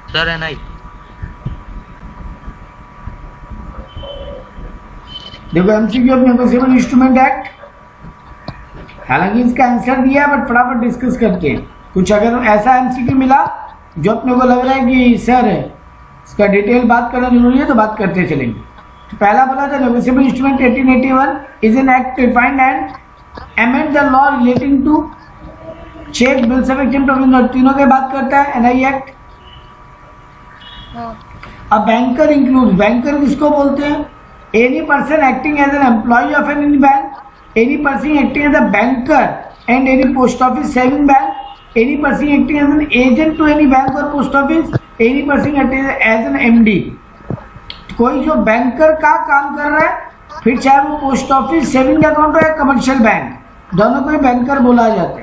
Sir N I. देखो MCQ of negotiable instrument act, हालांकि इसका आंसर दिया है बट फटाफट डिस्कस करते हैं। कुछ अगर ऐसा एमसीक्यू मिला जो अपने को लग रहा है कि सर इसका डिटेल बात करना जरूरी है तो बात करते चलेंगे। तो पहला बोला था negotiable instrument 1881 is an act defined and amend the law relating to cheque bills of exchange provision, तीनों की बात करता है एनआई एक्ट। अब बैंकर इंक्लूड, बैंकर किसको बोलते हैं? Any person acting as an employ of any bank, any person acting as a banker and any post office saving bank, any person acting as an agent to any bank or post office, any person acting as an MD। कोई जो banker का काम कर रहा है, फिर चाहे वो पोस्ट ऑफिस सेविंग अकाउंट हो या कमर्शियल बैंक, दोनों को ही बैंकर बोला जाता है।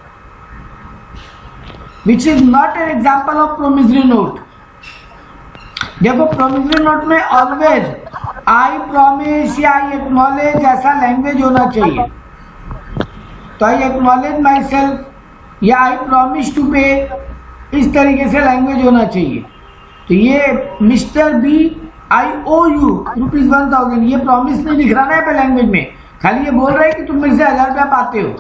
Which is not an example of promissory note. देखो प्रोमिसरी नोट में ऑलवेज आई प्रॉमिस या आई एक्नॉलेज ऐसा लैंग्वेज होना चाहिए। तो आई एक्नॉलेज माई सेल्फ या आई प्रॉमिस टू पे, इस तरीके से लैंग्वेज होना चाहिए। तो ये mister B I O U ₹1000, ये प्रॉमिस नहीं लिख रहा ना पे लैंग्वेज में, खाली ये बोल रहा है कि तुम मेरे से 1000 रुपया पाते हो।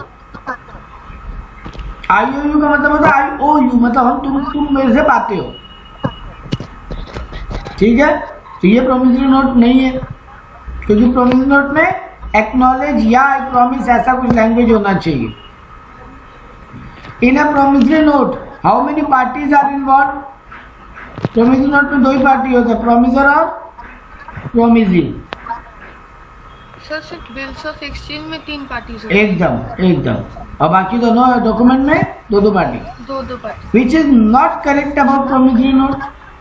आई ओ यू का मतलब होता है आई ओ यू, मतलब हम तुम मेरे से पाते हो, ठीक है। तो ये प्रोमिसरी नोट नहीं है, क्योंकि प्रोमिसरी नोट में एक्नॉलेज या आई प्रॉमिस ऐसा कुछ लैंग्वेज होना चाहिए। In a promissory note how many parties are involve? Promissory note में 2 ही पार्टी होते हैं, प्रोमिसर और प्रोमिसी। सर सिर्फ बिल्स ऑफ एक्सचेंज में 3 पार्टीज होती हैं। एकदम और बाकी दोनों डॉक्यूमेंट में 2 party. 2 party. Which is not correct about promissory note.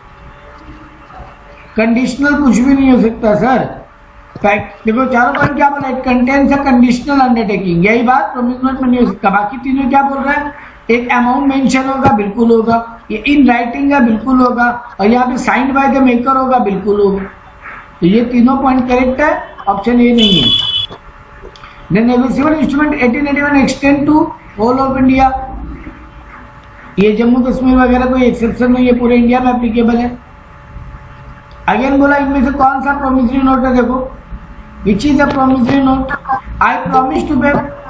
Conditional कुछ भी नहीं हो सकता सर। देखो चारों पॉइंट क्या बोला, it contains a conditional undertaking, यही बात प्रोमिसरी नोट में नहीं हो सकता। बाकी तीनों क्या बोल रहे हैं, एक अमाउंट मेंशन होगा, बिल्कुल होगा, ये इन राइटिंग है, बिल्कुल होगा, और यहाँ पे साइंड बाय द मेकर होगा, बिल्कुल होगा। तो ये तीनों पॉइंट करेक्ट है, ऑप्शन ए नहीं है। The negotiable instrument 1881 extend to whole of India, ये जम्मू कश्मीर वगैरह कोई एक्सेप्शन नहीं है, पूरे इंडिया में एप्लीकेबल है। अगेन बोला इनमें से कौन सा प्रोमिसरी नोट है, देखो which is a promissory note. I promise to pay,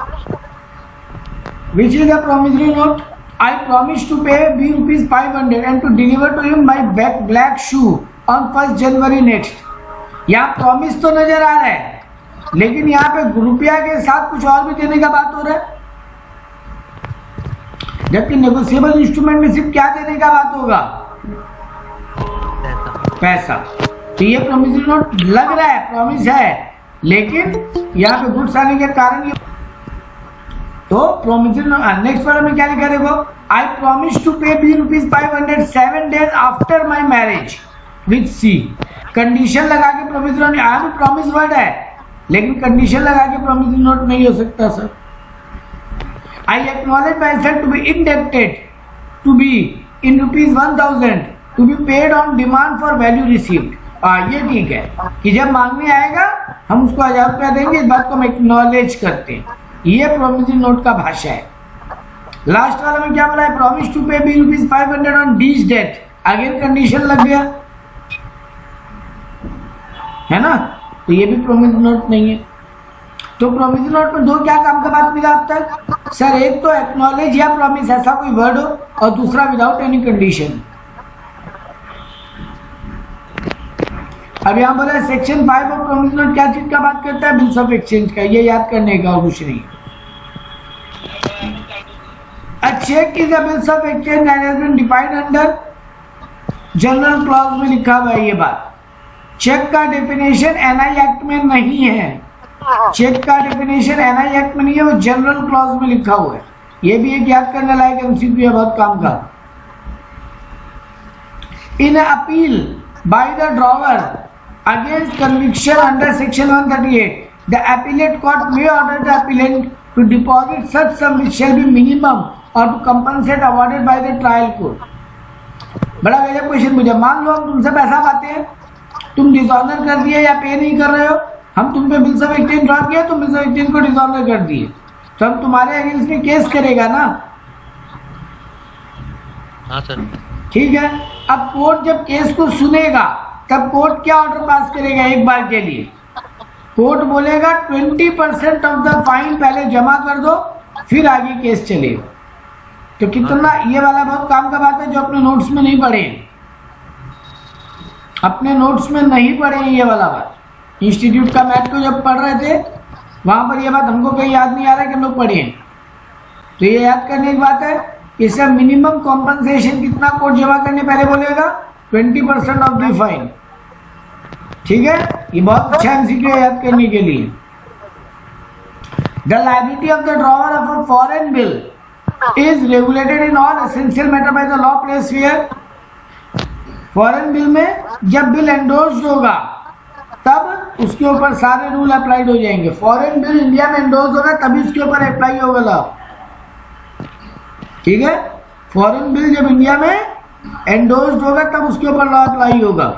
which is a promissory note. I promise to pay B ₹500 and to deliver to him my black shoe on 1 January next. यहाँ promise तो नजर आ रहा है, लेकिन यहाँ पे रुपया के साथ कुछ और भी देने का बात हो रहा है, जबकि नेगोशिएबल इंस्ट्रूमेंट में सिर्फ क्या देने का बात होगा, पैसा। तो ये प्रोमिसरी नोट लग रहा है प्रॉमिस है, लेकिन यहाँ पे गुड्स आने के कारण ये, तो प्रोमिसरी नोट। नेक्स्ट वाले में क्या लिखा देखो, I promise to pay B ₹500 7 days after my marriage with C. Condition लगा के प्रोमिसरी नोट, यहाँ भी प्रॉमिस वर्ड है, लेकिन कंडीशन लगा के प्रोमिसरी नोट नहीं हो सकता sir. I acknowledge myself to be indebted to be in ₹1000 to be paid on demand for value received. ये ठीक है कि जब मांगने आएगा हम उसको 1000 रुपया देंगे, इस बात को हम एक्नॉलेज करते हैं। ये प्रोमिसरी नोट का भाषा है। लास्ट वाला में क्या बोला है, promise to pay B ₹500 on this date, again condition लग गया है ना, तो ये भी प्रोमिसरी नोट नहीं है। तो प्रोमिसरी नोट में 2 क्या काम का बात मिला अब तक सर, एक तो एक्नॉलेज या प्रॉमिस ऐसा कोई वर्ड हो, और दूसरा विदाउट एनी कंडीशन। अब यहाँ बोला सेक्शन 5 ऑफ प्रोमिसरी नोट क्या चीज का बात करता है, बिल्स ऑफ एक्सचेंज का, ये याद करने का और कुछ नहीं। A check is a bills of exchange and has been defined under general clause में लिखा हुआ है। ये बात चेक का डेफिनेशन एनआई एक्ट में नहीं है, चेक का डेफिनेशन एनआई एक्ट में नहीं है, वो जनरल क्लॉज में लिखा हुआ है। ये भी एक याद करने लायक एमसीक्यू है, बहुत काम का। In appeal by the drawer against conviction under section 138, the appellate court may order the appellant to deposit such sum which shall be minimum or to compensate awarded by the trial court। बड़ा गजब question मुझे, मान लो हम तुमसे पैसा पाते हैं, तुम डिसऑनर कर दिए या पे नहीं कर रहे हो, हम तुम पे बिल्स ऑफ एक्सचेंज ड्रॉ किया, तुम बिल्स ऑफ एक्सचेंज को डिसऑनर कर दिए, तो हम तुम्हारे अगेंस्ट में केस करेगा ना। हाँ सर। ठीक है। अब कोर्ट जब केस को सुनेगा तब कोर्ट क्या ऑर्डर पास करेगा? एक बार के लिए कोर्ट बोलेगा 20% ऑफ द फाइन पहले जमा कर दो, फिर आगे केस चलेगा। तो कितना ये वाला बहुत काम का बात है जो अपने नोट्स में नहीं पढ़े, अपने नोट्स में नहीं पढ़े ये वाला बात। इंस्टीट्यूट का मैथ को जब पढ़ रहे थे वहां पर ये बात हमको कहीं याद नहीं आ रहा है कि हम लोग पढ़े हैं। तो ये याद करने की बात है। इससे मिनिमम कॉम्पनसेशन कितना कोर्ट जमा करने पहले बोलेगा? 20% ऑफ द फाइन। ठीक है, ये बहुत अच्छा एमसीक्यू है याद करने के लिए। The liability of the drawer of a foreign bill is regulated in all essential matter by the law place here. Foreign bill में जब बिल एंडोर्स्ड होगा तब उसके ऊपर सारे रूल अप्लाइड हो जाएंगे। फॉरेन बिल इंडिया में एंडोर्स होगा तभी उसके ऊपर अप्लाई होगा लॉ। ठीक है, फॉरेन बिल जब इंडिया में एंडोर्स्ड होगा तब उसके ऊपर लॉ अप्लाई होगा।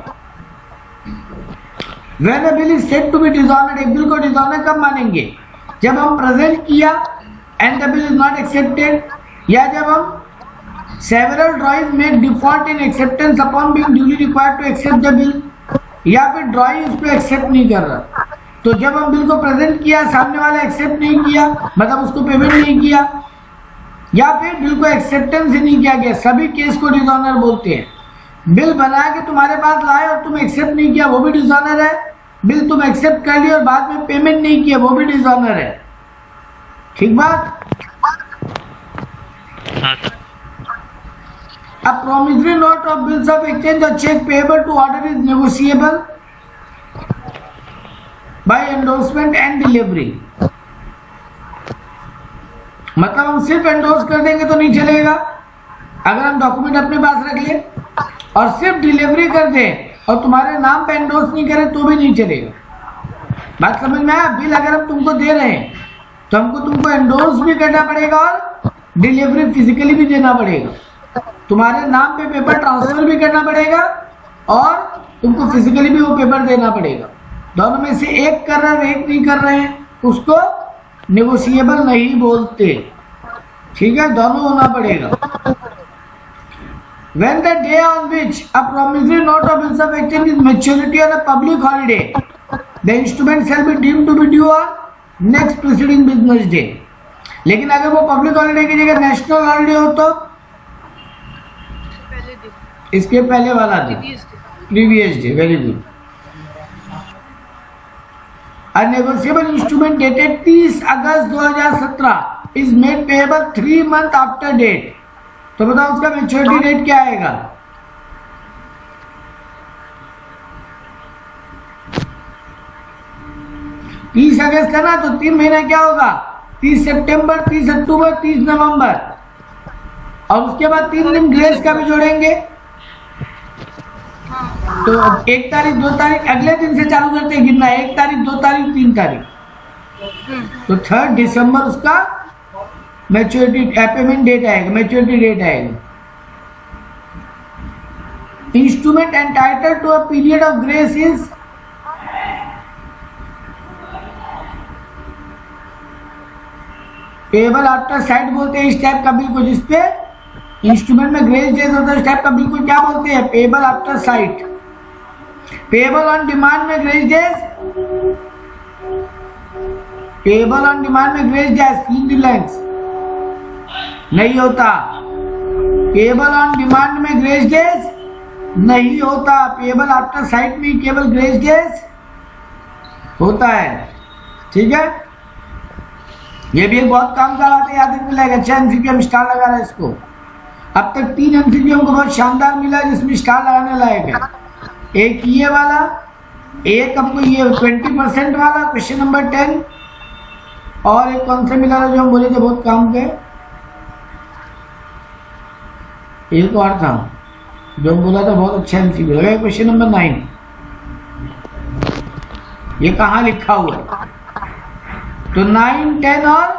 When a bill is said to be dishonored, एक बिल को डिसऑनर कब मानेंगे? जब हम प्रेजेंट किया and the bill is not accepted, या जब हम सेवरल ड्रॉइंग में default in acceptance upon being duly required to accept the bill, या फिर ड्रॉइंग उसको एक्सेप्ट नहीं कर रहा। तो जब हम बिल को प्रेजेंट किया सामने वाला एक्सेप्ट नहीं किया, मतलब उसको पेमेंट नहीं किया, या फिर बिल को एक्सेप्टेंस ही नहीं किया गया, सभी केस को डिसऑनर बोलते हैं। बिल बना के तुम्हारे पास लाए और तुम एक्सेप्ट नहीं किया वो भी डिसऑनर है। बिल तुम एक्सेप्ट कर लिया और बाद में पेमेंट नहीं किया वो भी डिसऑनर है। ठीक बात? A promissory note of bills of exchange or check payable to order is negotiable by endorsement and delivery। मतलब हम सिर्फ एंडोर्स कर देंगे तो नहीं चलेगा। अगर हम डॉक्यूमेंट अपने पास रख ले और सिर्फ डिलीवरी कर दे और तुम्हारे नाम पे एंडोर्स नहीं करे तो भी नहीं चलेगा। बात समझ में आया? बिल अगर हम तुमको दे रहे हैं तो हमको तुमको एंडोर्स भी करना पड़ेगा और डिलीवरी फिजिकली भी देना पड़ेगा। तुम्हारे नाम पे पेपर ट्रांसफर भी करना पड़ेगा और तुमको फिजिकली भी वो पेपर देना पड़ेगा। दोनों में से एक कर रहे हैं, एक नहीं कर रहे हैं, उसको नेगोशिएबल नहीं बोलते। ठीक है, दोनों होना पड़ेगा। When the day on which a promissory note or bills of exchange is maturity on a public holiday, the instrument shall be deemed to be due on next preceding business day। लेकिन अगर वो public holiday की जगह national holiday हो तो इसके पहले वाला दिन, previous day. Very good. A negotiable instrument dated 30 August 2017 is made payable 3 months after date। तो बताओ उसका मैच्योरिटी डेट क्या आएगा? तीस अगस्त है ना, तो 3 महीना क्या होगा? 30 सितंबर, 30 अक्टूबर, 30 नवंबर, और उसके बाद 3 दिन ग्रेस का भी जोड़ेंगे। तो 1 तारीख 2 तारीख अगले दिन से चालू करते हैं गिनना। 1 तारीख 2 तारीख 3 तारीख, तो 3 दिसंबर उसका मैच्योरिटी पेमेंट डेट आएगा, मैच्योरिटी डेट आएगा। Instrument entitled to a period of grace is payable after sight बोलते हैं इस टाइप का बिल को, जिसपे इंस्ट्रूमेंट में ग्रेस डेज होता है। इस टाइप का बिल को क्या बोलते हैं? Payable after sight. Payable on demand में grace days, payable on demand में grace days fill the blanks नहीं होता। पेबल ऑन डिमांड में ग्रेस डेज नहीं होता। पेबल आफ्टर साइट में केवल ग्रेस डेज होता है। ठीक है, ये भी एक बहुत काम का बात है, याद रखने लायक। अच्छा एमसीक्यू हम स्टार लगा रहे हैं इसको। अब तक 3 एमसीक्यू हमको बहुत शानदार मिला जिसमें स्टार लगाने लायक है। एक ये वाला, एक हमको ये 20% वाला क्वेश्चन नंबर 10, और एक कौन सा मिला जो हम बोले थे बहुत काम के, एक और था जो बोला था बहुत अच्छा एमसीक्यू लगा, क्वेश्चन नंबर 9। ये कहाँ लिखा हुआ है? तो 9, 10 और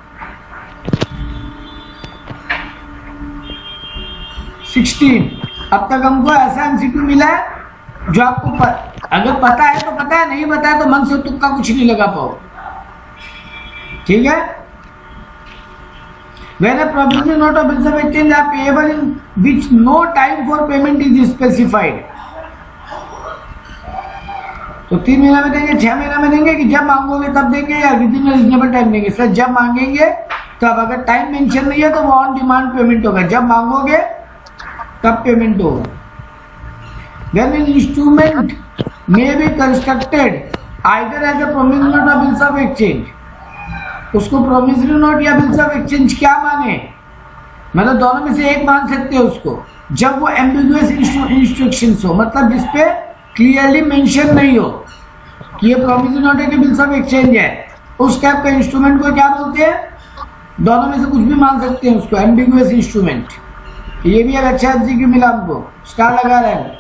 16। अब तक हमको ऐसा एमसीक्यू मिला है जो आपको अगर पता है तो पता है, नहीं पता है तो मन से तुक्का कुछ नहीं लगा पाओ। ठीक है, When a promissory note or bills of exchange are payable in which no time for payment is specified. तो 3 महीना में देंगे, 6 महीना में देंगे कि जब मांगोगे तब देंगे या विद इन रीजनेबल टाइम देंगे? सर जब मांगेंगे तब, अगर टाइम मेंशन नहीं है तो वो ऑन डिमांड पेमेंट होगा, जब मांगोगे तब पेमेंट होगा। When an instrument may be constructed either as a promissory note or bills of exchange, उसको प्रोमिसरी नोट या बिल्स ऑफ एक्सचेंज क्या माने? मतलब दोनों में से एक मान सकते हो उसको, जब वो एम्बिगुअस इंस्ट्रक्शंस हो, मतलब जिसपे क्लियरली मेंशन नहीं हो कि ये प्रोमिसरी नोट है कि बिल्स ऑफ एक्सचेंज है, उस टाइप का इंस्ट्रूमेंट को क्या बोलते हैं? दोनों में से कुछ भी मान सकते हैं उसको, एम्बिगुअस इंस्ट्रूमेंट। ये भी एक अच्छा एमसीक्यू मिला हमको, स्टार लगा रहे हैं।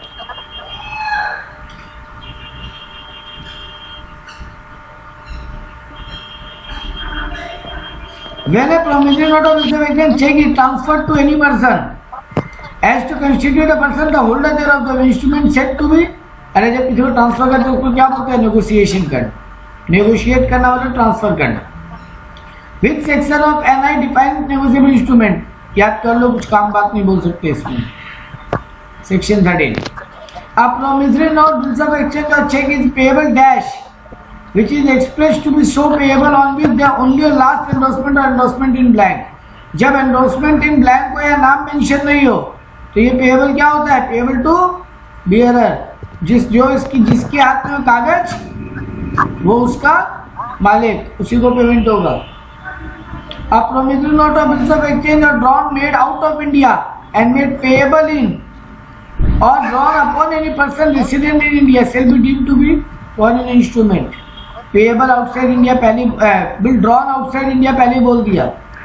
When a promissory note or bills of exchange check is transferred to any person as to constitute a person the holder thereof, the instrument said to be, अरे जब किसी को ट्रांसफर करते हैं उसको क्या बोलते हैं? नेगोशिएशन करना, नेगोशिएट करना मतलब ट्रांसफर करना। Which section of NI defines negotiable instrument? याद कर लो, कुछ काम बात नहीं बोल सकते इसमें। Section 13. A promissory note, bills of exchange or check is payable dash which is expressed to be so payable on which there only a last endorsement or endorsement in blank. जब endorsement in blank को या नाम mention नहीं हो तो ये payable क्या होता है? payable to bearer, जिसके हाथ में कागज वो उसका मालिक, उसी को पेमेंट होगा। A promissory note or bills of exchange are drawn made out of India and made payable in or drawn upon any person resident in India shall be deemed to be foreign instrument. Payable outside India पहले, bill drawn outside India पहले बोल दिया,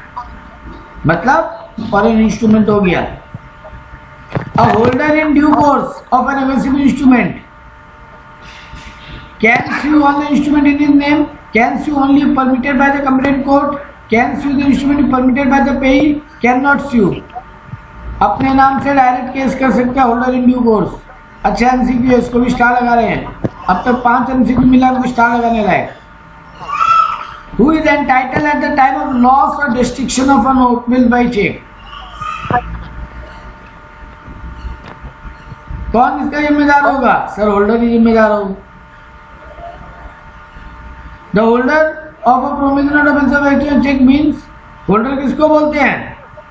मतलब foreign instrument हो गया। A holder in due course of an negotiable instrument can sue on the instrument in his name, can sue only permitted by the competent court, can sue the instrument permitted by the payee, cannot sue। अपने नाम से direct case कर सकता है holder in due course. अच्छा MCQ, इसको भी star लगा रहे हैं। अब तक 5 एमसीक्यू मिला, हमको स्टार लगाने लायक। Who is entitled at the time of loss or destruction of a note bill by check? कौन इसका जिम्मेदार होगा? सर होल्डर ही जिम्मेदार होगा। The holder of a promissory note or bills of exchange check means, holder किसको बोलते हैं?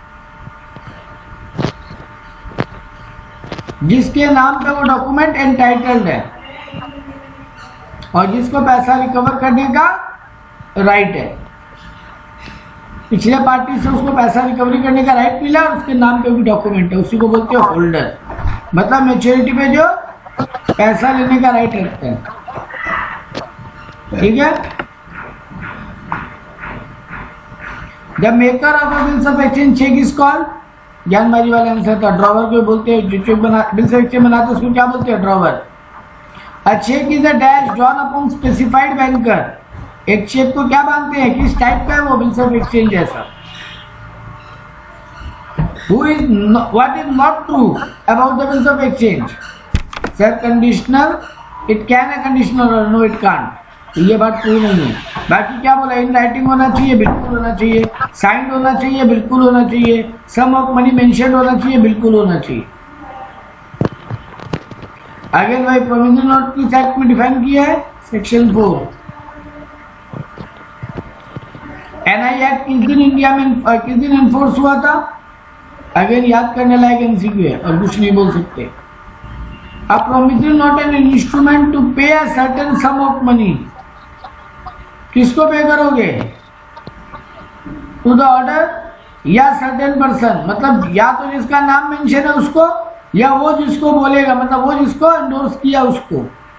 जिसके नाम पे वो डॉक्यूमेंट एंटाइटल्ड है और जिसको पैसा रिकवर करने का राइट है। पिछले पार्टी से उसको पैसा रिकवरी करने का राइट मिला और उसके नाम पे भी डॉक्यूमेंट है, उसी को बोलते हैं होल्डर। मतलब मैच्योरिटी पे जो पैसा लेने का राइट रखता है, ठीक है। The maker of a bills of exchange check is called, ज्ञानबाजी वाला आंसर था, ड्रॉवर को बोलते हैं। जो चेक बना बिल्स ऑफ एक्सचेंज बनाते उसको क्या बोलते हैं? Drawer. A check is a dash drawn upon specified banker। एक चेक को क्या मानते हैं? किस टाइप का है वो? बिल्स ऑफ एक्सचेंज जैसा। What is not true about the bills of exchange? Sir, conditional, it can a conditional or no it can't। तो ये बात ट्रू नहीं है। बाकी क्या बोला? इन राइटिंग होना चाहिए, बिल्कुल होना चाहिए। साइंड होना चाहिए, बिल्कुल होना चाहिए। सम ऑफ मनी मेंशन होना चाहिए, बिल्कुल होना चाहिए। आगे भाई प्रोविजन नोट किस एक्ट में डिफाइन किया है? सेक्शन 4। एनआई एक्ट किस दिन इंडिया में किस दिन एनफोर्स हुआ था? अगेन याद करने लायक एमसीक्यू है और कुछ नहीं बोल सकते। A promissory note an instrument to pay a certain sum of money. किसको पे करोगे? टू द ऑर्डर या सर्टेन पर्सन, मतलब या तो जिसका नाम मेंशन है उसको या वो जिसको बोलेगा, मतलब वो जिसको एंडोर्स किया उसको।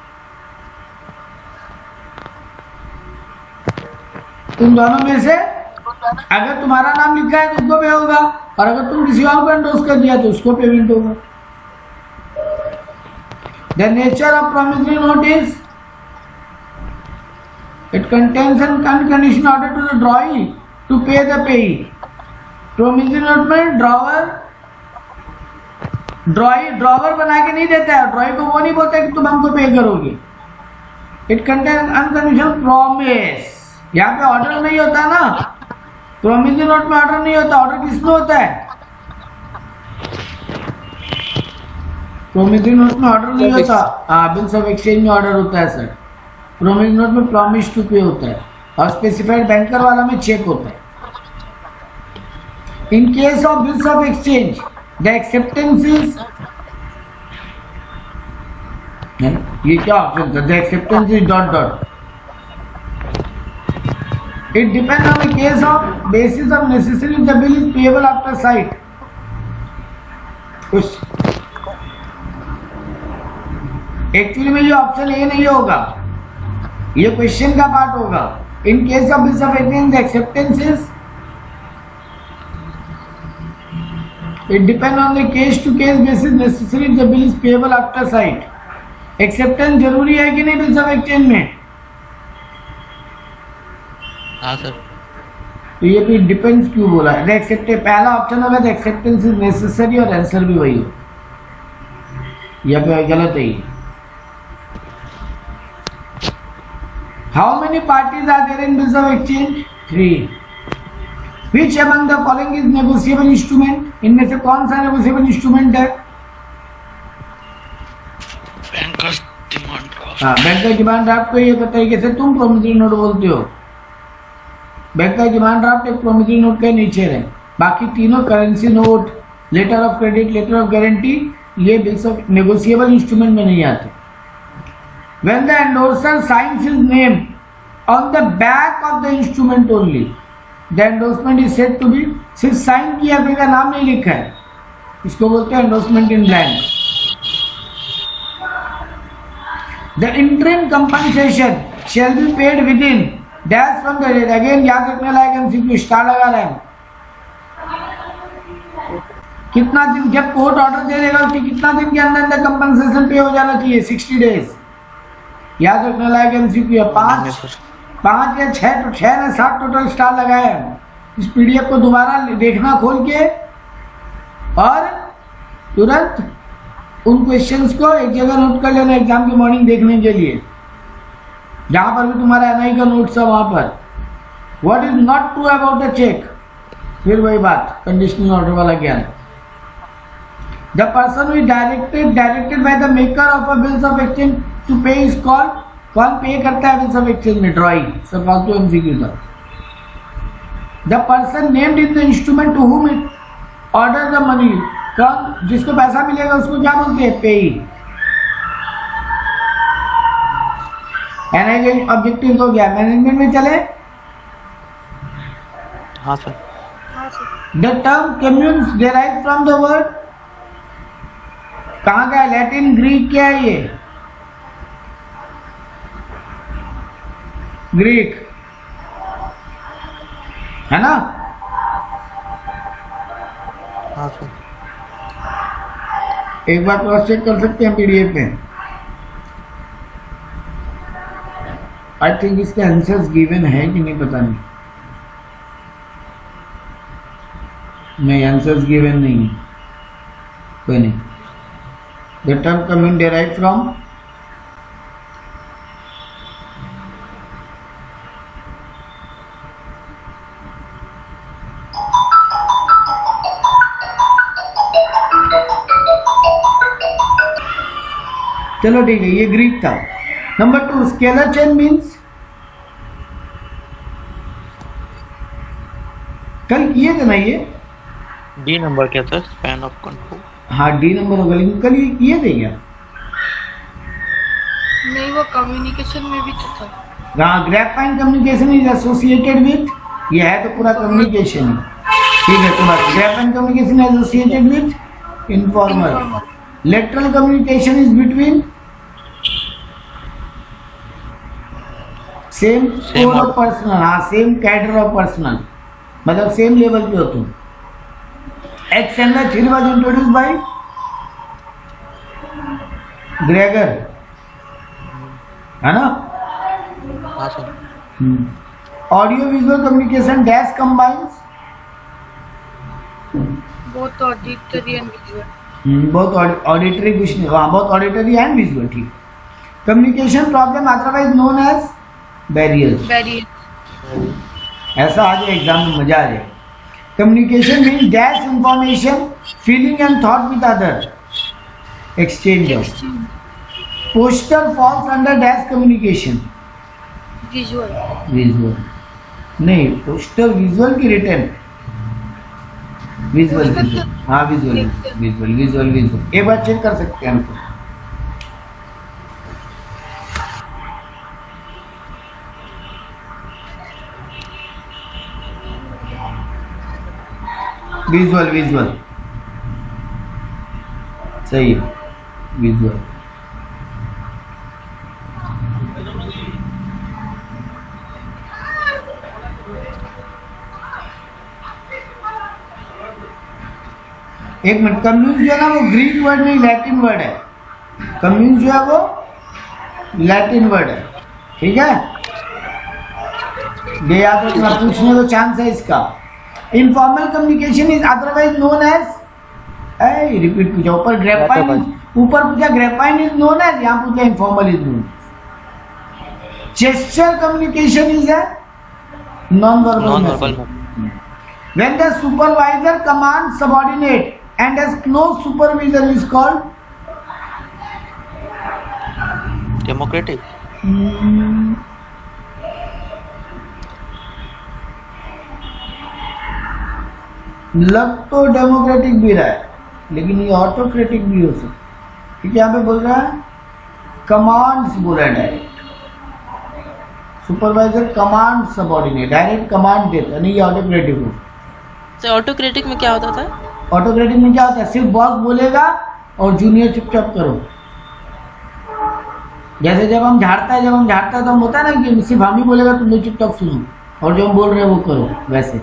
तुम दोनों में से अगर तुम्हारा नाम लिखा है तो उसको पे होगा और अगर तुम किसी और को एंडोर्स कर दिया तो उसको पेमेंट होगा। The nature of promissory note is it contains an unconditional order to the drawee to pay the payee. Promissory note में ड्रॉवर बना के नहीं देता है, ड्रॉई को वो नहीं बोलता कि तुम हमको पे करोगे। It contain unconditional promise. यहाँ पे ऑर्डर नहीं होता ना, प्रोमिसरी नोट में ऑर्डर नहीं होता, ऑर्डर किसमें होता है? प्रोमिसरी नोट में ऑर्डर नहीं होता, हाँ बिल्स ऑफ एक्सचेंज में ऑर्डर होता है सर। प्रोमिसरी नोट में प्रॉमिस टू पे होता है और स्पेसिफाइड बैंकर वाला में चेक होता है। In case of bills of exchange the acceptance is, ये क्या ऑप्शन था? The acceptance is dot dot. It depend on the case of basis of necessary the bill is payable after sight. Actually में ये option A नहीं होगा, ये question का part होगा। In case of bills of exchange the acceptance is, it depend on the case to case basis necessary the bill is payable after sight. Acceptance जरूरी है कि नहीं बिल्स ऑफ एक्सचेंज में? हाँ सर। तो ये भी डिपेंड्स क्यों बोला है? एक्सेप्टेंस पहला ऑप्शन होगा, एक्सेप्टेंस इज नेसेसरी और आंसर भी वही हो, या फिर गलत है ये? How many parties are there in bills of exchange? 3। Which among the following is negotiable instrument? इनमें से कौन सा negotiable instrument है? Bankers demand draft. हाँ, बैंकर डिमांड ड्राफ्ट को ये पता है कैसे तुम प्रोमिसरी नोट बोलते हो। बैंकर डिमांड ड्राफ्ट एक प्रोमिसरी नोट का नेचर है, बाकी तीनों currency note, letter of credit, letter of guarantee, ये बिल्स ऑफ नेगोशिएबल इंस्ट्रूमेंट में नहीं आते। When the endorser signs his name on the back of the instrument only, the endorsement is said to be, सिर्फ sign किया फिर का नाम नहीं लिखा है, इसको बोलते हैं endorsement in blank. The interim compensation shall be paid within dash from the date। Again याद रखने लायक एमसीक्यू, स्टार लगा रहे हैं। कितना दिन, जब कोर्ट ऑर्डर दे देगा उसके कितना दिन के अंदर अंदर कंपनसेशन पे हो जाना चाहिए? 60 डेज। याद रखने लायक एमसीक्यू है। 5 या 6 तो 6 ने 7 टोटल स्टार लगाए हैं। इस पीडीएफ को दोबारा देखना खोल के और तुरंत उन क्वेश्चंस को एक जगह नोट कर लेना एग्जाम की मॉर्निंग देखने के लिए, जहां पर भी तुम्हारा एनआई का नोट्स है वहां पर। What is not true about the check? फिर वही बात, कंडीशनल ऑर्डर वाला ज्ञान। The person is directed by the maker of a bills of exchange to pay is called, कौन पे करता है बिल्स ऑफ एक्सचेंज में? ड्रॉई। सब फालतू एमसीक्यू था। The person named in the instrument to whom it order the money, कौन जिसको पैसा मिलेगा उसको क्या बोलते हैं? पेई। एनआई ऑब्जेक्टिव हो गया। मैनेजमेंट में चले। हाँ sir. The term communis derive from the word, कहाँ का? लैटिन, ग्रीक, क्या है ये? ग्रीक है ना? हाँ सर। एक बार क्रॉस चेक कर सकते हैं पीडीएफ में। आई थिंक इसके आंसर्स गिवन है कि नहीं पता नहीं, आंसर्स गिवन नहीं है, कोई नहीं। The term commune derive from, चलो ठीक है, ये ग्रीक था। नंबर 2, स्केलर चेन मीन्स, कल किए थे ना ये? डी नंबर क्या था? Span of control. हाँ डी नंबर होगा, लेकिन कल ये किए थे क्या? नहीं, वो कम्युनिकेशन में भी तो था। हाँ, grapevine communication is associated with, ये है तो पूरा कम्युनिकेशन है। ठीक है, तो बात grapevine communication associated with informal. Lateral communication is between same core of personal, हाँ सेम कैडर ऑफ पर्सनल, मतलब सेम लेवल पे हो तुम। Extender theory was introduced by Gregor, है ना? हाँ sir. Audio visual communication dash combines both auditory and visual. Both auditory, कुछ नहीं, हाँ बोथ ऑडिटरी एंड विजुअल। ठीक। Communication problem otherwise known as barriers. ऐसा आ जाए एग्जाम में, मजा आ जाए। Communication mean dash information, feeling and thought with other, exchange of. Poster falls under dash communication, visual. Visual नहीं, पोस्टर विजुअल की written, visual visual, हाँ विजुअल विजुअल विजुअल विजुअल। एक बार चेक कर सकते हैं हमको। विजुअल विजुअल सही है, विजुअल। एक मिनट, कम्यून जो है ना वो ग्रीक वर्ड नहीं, लैटिन वर्ड है। कम्यून जो है वो लैटिन वर्ड है, ठीक है। ये याद रखना, पूछने को चांस है इसका। Informal communication is otherwise known as, repeat पूछा ऊपर, ग्रेपाइन ऊपर पूछा ग्रेपाइन इज नोन एज, यहाँ पूछा informal is known. Gesture communication is a non verbal. When the supervisor commands subordinate and has close supervision is called democratic. लग तो democratic भी रहा है, लेकिन ये ऑटोक्रेटिक भी हो सकता है, क्योंकि यहाँ पे बोल रहा है कमांड्स बोल रहा है, direct supervisor command subordinate, direct command देता नहीं, ये ऑटोक्रेटिक हो। तो ऑटोक्रेटिक में क्या होता था? ऑटोक्रेटिक में क्या होता है, सिर्फ बॉस बोलेगा और जूनियर चुपचाप करो। जैसे जब हम झाड़ता है तो हम होता है ना कि सिर्फ हम ही बोलेगा तुम लोग चुपचाप सुनो और जो हम बोल रहे हैं वो करो, वैसे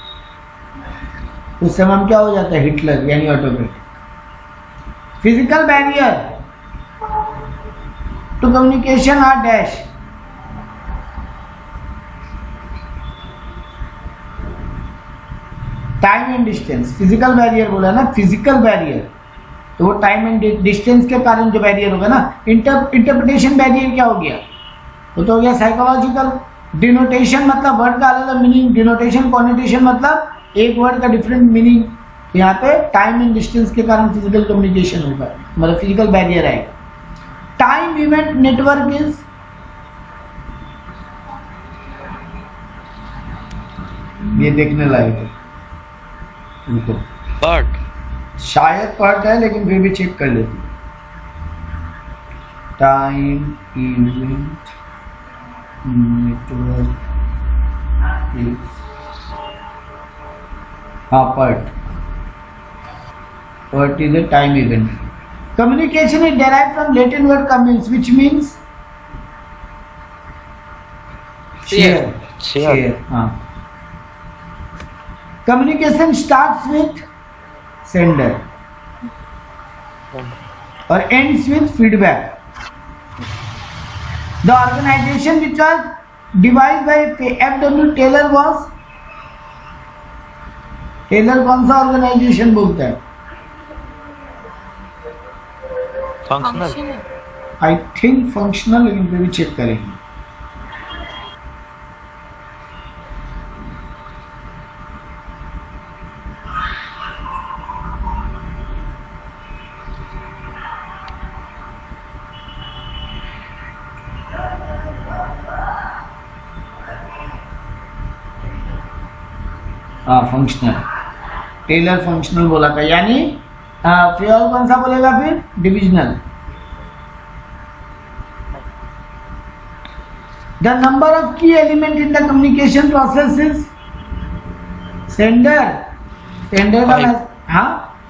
उस समय हम क्या हो जाता है, हिटलर यानी autocratic. Physical barrier to communication are dash, time and distance. Physical barrier बोला ना, फिजिकल बैरियर तो वो टाइम एंड डिस्टेंस के कारण जो बैरियर होगा ना। इंटरप्रिटेशन बैरियर क्या हो गया, वो तो हो गया साइकोलॉजिकल। डिनोटेशन मतलब वर्ड का अलग अलग मीनिंग, डिनोटेशन कॉन्नोटेशन मतलब एक वर्ड का डिफरेंट मीनिंग। यहाँ पे टाइम एंड डिस्टेंस के कारण फिजिकल कम्युनिकेशन होगा, मतलब फिजिकल बैरियर आएगा। टाइम इवेंट नेटवर्क इज, ये देखने लायक है, उनको बट शायद पार्ट है लेकिन फिर भी चेक कर लेते। टाइम इवेंट नेटवर्क, हाँ part is a time event. Communication is derived from Latin word communes, which means share. हाँ. Communication starts with sender or ends with feedback. The organization which was devised by F.W. Taylor was, Taylor कौन सा organisation बोलता है? Functional, I think functional, लेकिन फिर भी check करेंगे। हाँ फंक्शनल, टेलर फंक्शनल बोला था, यानी फ्योल कौन सा बोलेगा फिर? Divisional. The number of key element in the communication process is sender, sender का हाँ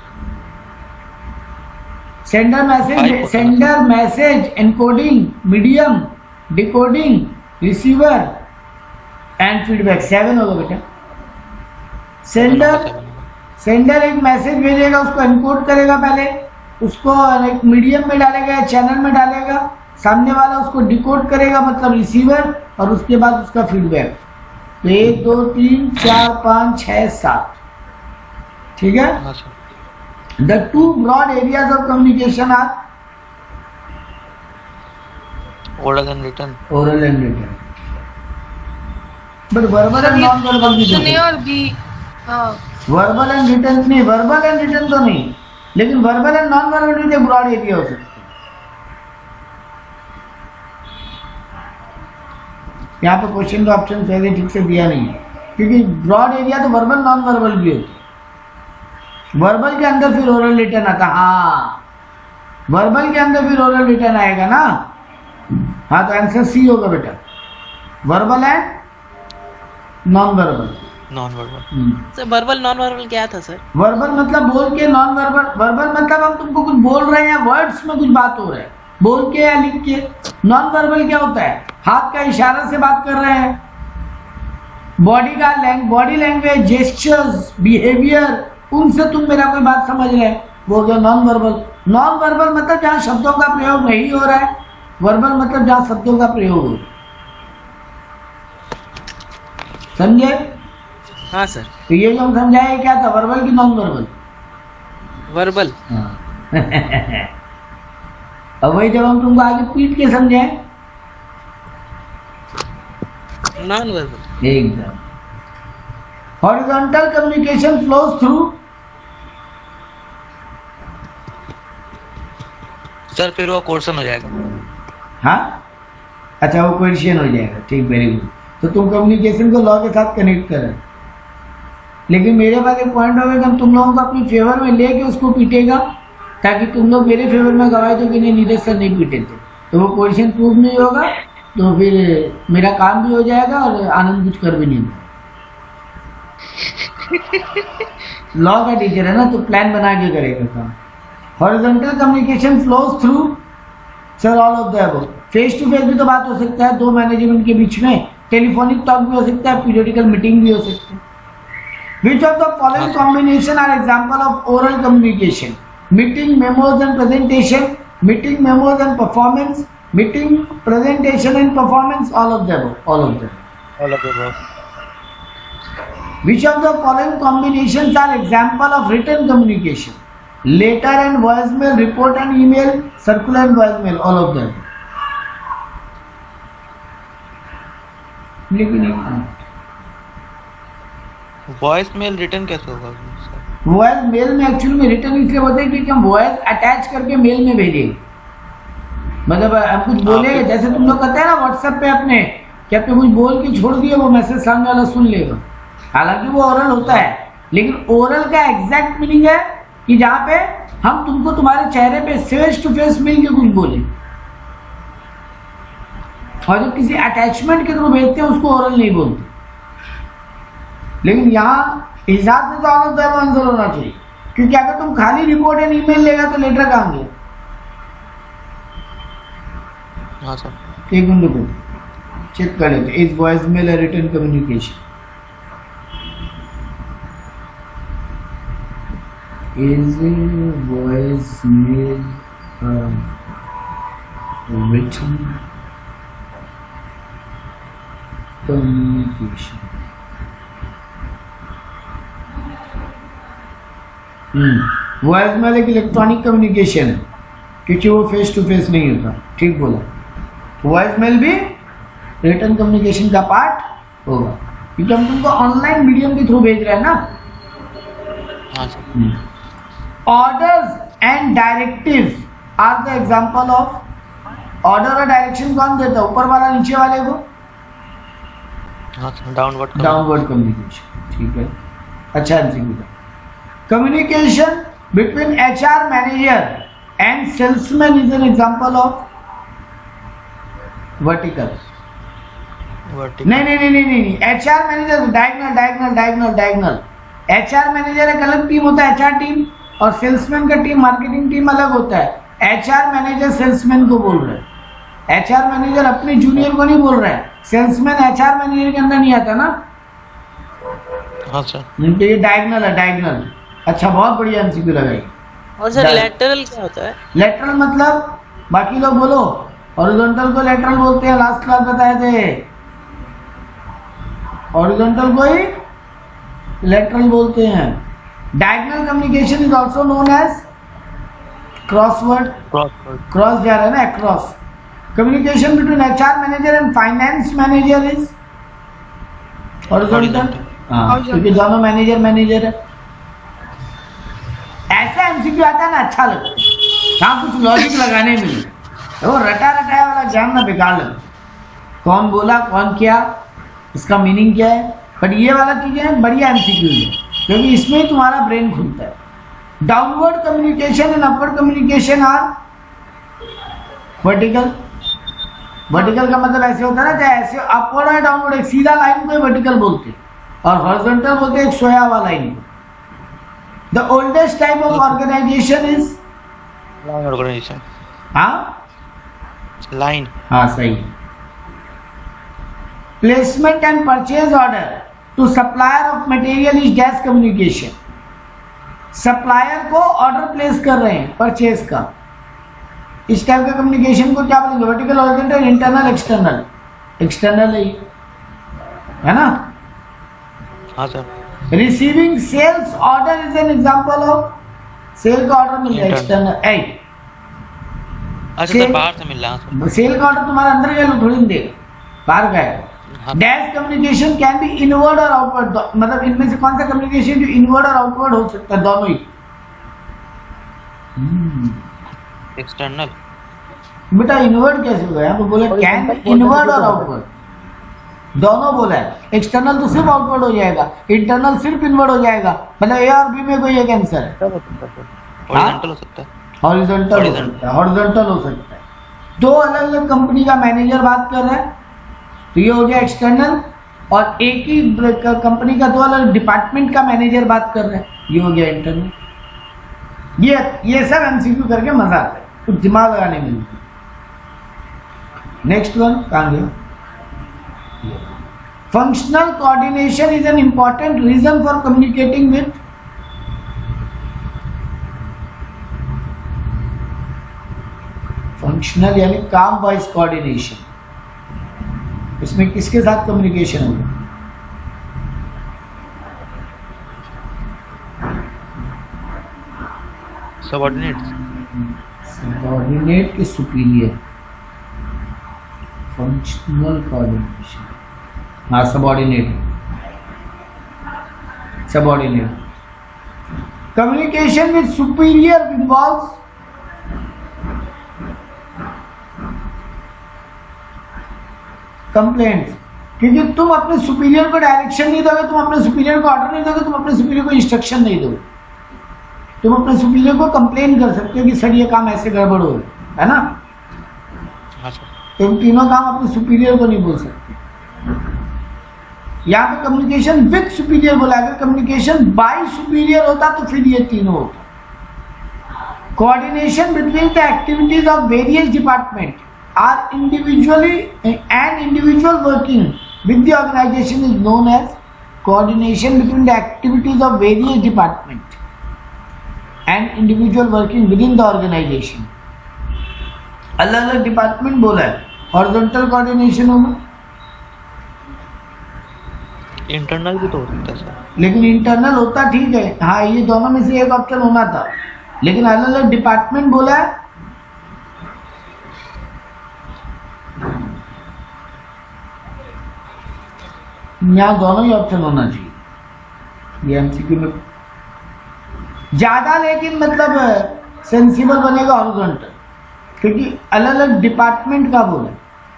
sender message encoding, medium, decoding, receiver and feedback. 7 होगा बेटा। सेंडर एक मैसेज भेजेगा, उसको एनकोड करेगा, पहले उसको एक मीडियम में डालेगा, चैनल में डालेगा, सामने वाला उसको डिकोड करेगा मतलब रिसीवर, और उसके बाद उसका फीडबैक। तो 1 2 3 4 5 6 7, ठीक है। The 2 broad areas of communication are oral and written. But verbal and non verbal भी ऑप्शन ए और बी। हाँ वर्बल एंड रिटन नहीं, वर्बल एंड रिटन तो नहीं, लेकिन वर्बल एंड नॉन वर्बल भी एक ब्रॉड एरिया हो सकता है। यहाँ पे क्वेश्चन का ऑप्शन पहले ठीक से दिया नहीं है, क्योंकि ब्रॉड एरिया तो वर्बल नॉन वर्बल भी होती है। वर्बल के अंदर फिर ओरल रिटर्न आता। हाँ, वर्बल के अंदर फिर ओरल रिटर्न आएगा ना। हाँ, तो आंसर सी होगा बेटा, verbal and non verbal. Non verbal. Sir verbal non verbal क्या था सर? वर्बल मतलब बोल के, नॉन वर्बल, वर्बल मतलब हम तुमको कुछ बोल रहे हैं या वर्ड्स में कुछ बात हो रहा है, बोल के या लिख के। नॉन वर्बल क्या होता है? हाथ का इशारा से बात कर रहे हैं, बॉडी लैंग्वेज, जेस्चर्स, बिहेवियर, उनसे तुम मेरा कोई बात समझ रहे हैं, वो गया नॉन वर्बल। नॉन वर्बल मतलब जहां शब्दों का प्रयोग नहीं हो रहा है, वर्बल मतलब जहां शब्दों का प्रयोग हो रहा है। समझे? हाँ सर। तो ये जो हम समझाए क्या था, वर्बल की नॉन वर्बल? वर्बल। अब वही जब हम तुमको आगे पीट के समझाए, नॉन वर्बल। एकदम। Horizontal communication flows through. Sir फिर वो क्वेश्चन हो जाएगा। हाँ, अच्छा वो क्वेश्चन हो जाएगा, ठीक, वेरी गुड। तो तुम कम्युनिकेशन को लॉ के साथ कनेक्ट कर रहे हो, लेकिन मेरे पास एक पॉइंट होगा कि हम तुम लोगों को अपनी फेवर में लेके उसको पीटेगा, ताकि तुम लोग मेरे फेवर में गवाए तो कि नहीं नीरज सर नहीं पीटे थे, तो वो क्वेश्चन प्रूव नहीं होगा, तो फिर मेरा काम भी हो जाएगा और आनंद कुछ कर भी नहीं। लॉ का टीचर है ना, तो प्लान बना के करेगा काम। Horizontal communication flows through, sir all of the above. Face to face भी तो बात हो सकता है दो मैनेजमेंट के बीच में, टेलीफोनिक टॉक भी हो सकता है, पीरियडिकल मीटिंग भी हो सकती है। Which of the following combination are example of oral communication? Meeting, memos and presentation, meeting, memos and performance, meeting, presentation and performance, all of them, all of them. All of the above. Which of the following combinations are example of written communication? Letter and voicemail, report and email, circular and voicemail, all of them. Voice mail written कैसे होगा? Voice mail में actually में written इसलिए होता है क्योंकि हम voice attach करके मेल में भेजेंगे। मतलब हम कुछ बोलेंगे, जैसे तुम लोग कहते हैं ना व्हाट्सएप पे अपने, कि आपने कुछ बोल के छोड़ दिया, वो मैसेज सामने वाला सुन लेगा। हालांकि वो ओरल होता है, लेकिन ओरल का एग्जैक्ट मीनिंग है कि जहाँ पे हम तुमको तुम्हारे चेहरे पे फेस टू फेस मिल के कुछ बोले, और जब किसी अटैचमेंट के थ्रू भेजते हैं उसको ओरल नहीं बोलते। लेकिन यहाँ हिसाब से तो all of the above answer होना चाहिए, क्योंकि अगर तुम खाली रिपोर्ट एंड ईमेल लेगा तो लेटर कहाँ गया? हाँ सर। एक मिनट रुको, चेक कर लेते। Is voice mail a written communication? Is voice mail written communication? Voice mail एक इलेक्ट्रॉनिक कम्युनिकेशन है, क्योंकि वो फेस टू फेस नहीं होता। ठीक बोला, वॉइस मेल भी रिटन कम्युनिकेशन का पार्ट होगा, क्योंकि हम तुमको ऑनलाइन मीडियम के थ्रू भेज रहे हैं ना। हाँ sir. Orders and directives are the example of. Order और डायरेक्शन कौन देता है? ऊपर वाला नीचे वाले को? हाँ सर, डाउनवर्ड कम्युनिकेशन। ठीक है, अच्छा answer. Communication between HR manager and salesman is an example of vertical. नहीं, HR manager diagonal. HR manager एक अलग टीम होता है, HR टीम, और सेल्समैन का टीम, मार्केटिंग टीम अलग होता है। HR मैनेजर सेल्समैन को बोल रहा है, HR मैनेजर अपने जूनियर को नहीं बोल रहा है। सेल्समैन HR मैनेजर के अंदर नहीं आता ना। हाँ सर। तो ये डायगोनल है, डायगोनल। अच्छा, बहुत बढ़िया एमसीक्यू लगाई। और सर लेटरल क्या होता है? लेटरल मतलब, बाकी लोग बोलो, हॉरिजॉन्टल को लेटरल बोलते हैं, लास्ट क्लास बताए थे। हॉरिजॉन्टल को ही लेटरल बोलते हैं। Diagonal communication is also known as crossword. Cross जा रहा है ना, cross. Communication between HR manager and finance manager is horizontal, हाँ, क्योंकि दोनों मैनेजर मैनेजर है। ऐसा एमसीक्यू आता है ना, अच्छा लगता है, यहाँ कुछ लॉजिक लगाने में वो रटा रटाया वाला ज्ञान ना बेकार लगता, कौन बोला कौन किया इसका मीनिंग क्या है। बट ये वाला चीजें बढ़िया एमसीक्यू है, क्योंकि इसमें ही तुम्हारा ब्रेन खुलता है। Downward communication and upward communication are vertical. Vertical का मतलब ऐसे होता है ना, चाहे ऐसे अपवर्ड और डाउनवर्ड, एक सीधा लाइन को वर्टिकल बोलते हैं और हॉरिजॉन्टल बोलते हैं एक सोया हुआ लाइन को। The oldest type of organisation is line organisation. हाँ लाइन, हाँ सही। Placement and purchase order to supplier of material is dash communication. Supplier को ऑर्डर प्लेस कर रहे हैं परचेज का, इस टाइप का कम्युनिकेशन को क्या बोलेंगे? Vertical, horizontal, internal, external. External है ना। हाँ sir. Receiving sales order is an example of sale का ऑर्डर मिल गया, एक्सटर्नल। अच्छा सर, बाहर से मिल रहा है। सेल का ऑर्डर तुम्हारा अंदर गया, थोड़ी नहीं देगा, बाहर गया। Dash communication can be inward और आउटवर्ड, मतलब इनमें से कौन सा कम्युनिकेशन जो इनवर्ड और आउटवर्ड हो सकता है? दोनों ही। एक्सटर्नल बेटा इनवर्ड कैसे होगा? यहाँ पे बोले कैन इनवर्ड और आउटवर्ड, दोनों बोला है। एक्सटर्नल तो सिर्फ आउटवर्ड हो जाएगा, इंटरनल सिर्फ इनवर्ड हो जाएगा, मतलब ए और बी में कोई एक आंसर है। हॉरिजॉन्टल हो सकता है, हॉरिजॉन्टल हो सकता है, हॉरिजॉन्टल हो सकता है। दो अलग अलग कंपनी का मैनेजर बात कर रहा है तो ये हो गया एक्सटर्नल, और एक ही कंपनी का दो अलग डिपार्टमेंट का मैनेजर बात कर रहे हैं, ये हो गया इंटरनल। ये सब एमसीक्यू करके मजा आता है, कुछ दिमाग लगाने में। नेक्स्ट वन कहां गया? Functional coordination is an important reason for communicating with. Functional यानी काम वाइज कोऑर्डिनेशन, इसमें किसके साथ कम्युनिकेशन होगा? सबऑर्डिनेट। सबऑर्डिनेट के सुपीरियर, फंक्शनल कोऑर्डिनेशन, हाँ subordinate. Subordinate communication with superior involves complaints, क्योंकि तुम अपने सुपीरियर को डायरेक्शन नहीं दोगे, तुम अपने सुपीरियर को ऑर्डर नहीं दोगे, तुम अपने सुपीरियर को इंस्ट्रक्शन नहीं दोगे, तुम अपने सुपीरियर को कंप्लेन कर सकते हो कि सर ये काम ऐसे गड़बड़ हो रहा है ना। हाँ सर। तुम तीनों काम अपने सुपीरियर को नहीं बोल सकते। यहाँ पे कम्युनिकेशन विद सुपीरियर बोला, अगर कम्युनिकेशन बाय सुपीरियर होता तो फिर ये तीनों होता। Coordination between the activities of various department are individually and individual working with the organization is known as coordination between the activities of various department and individual working within the organization। अलग अलग department बोला है, horizontal coordination होगा। Internal भी तो हो सकता है सर, लेकिन इंटरनल होता ठीक है, हाँ ये दोनों में से एक ऑप्शन होना था, लेकिन अलग अलग डिपार्टमेंट बोला है। यहाँ दोनों ही ऑप्शन होना चाहिए ये एमसीक्यू में ज्यादा, लेकिन मतलब सेंसिबल बनेगा हॉरिजॉन्टल, क्योंकि अलग अलग डिपार्टमेंट का बोला।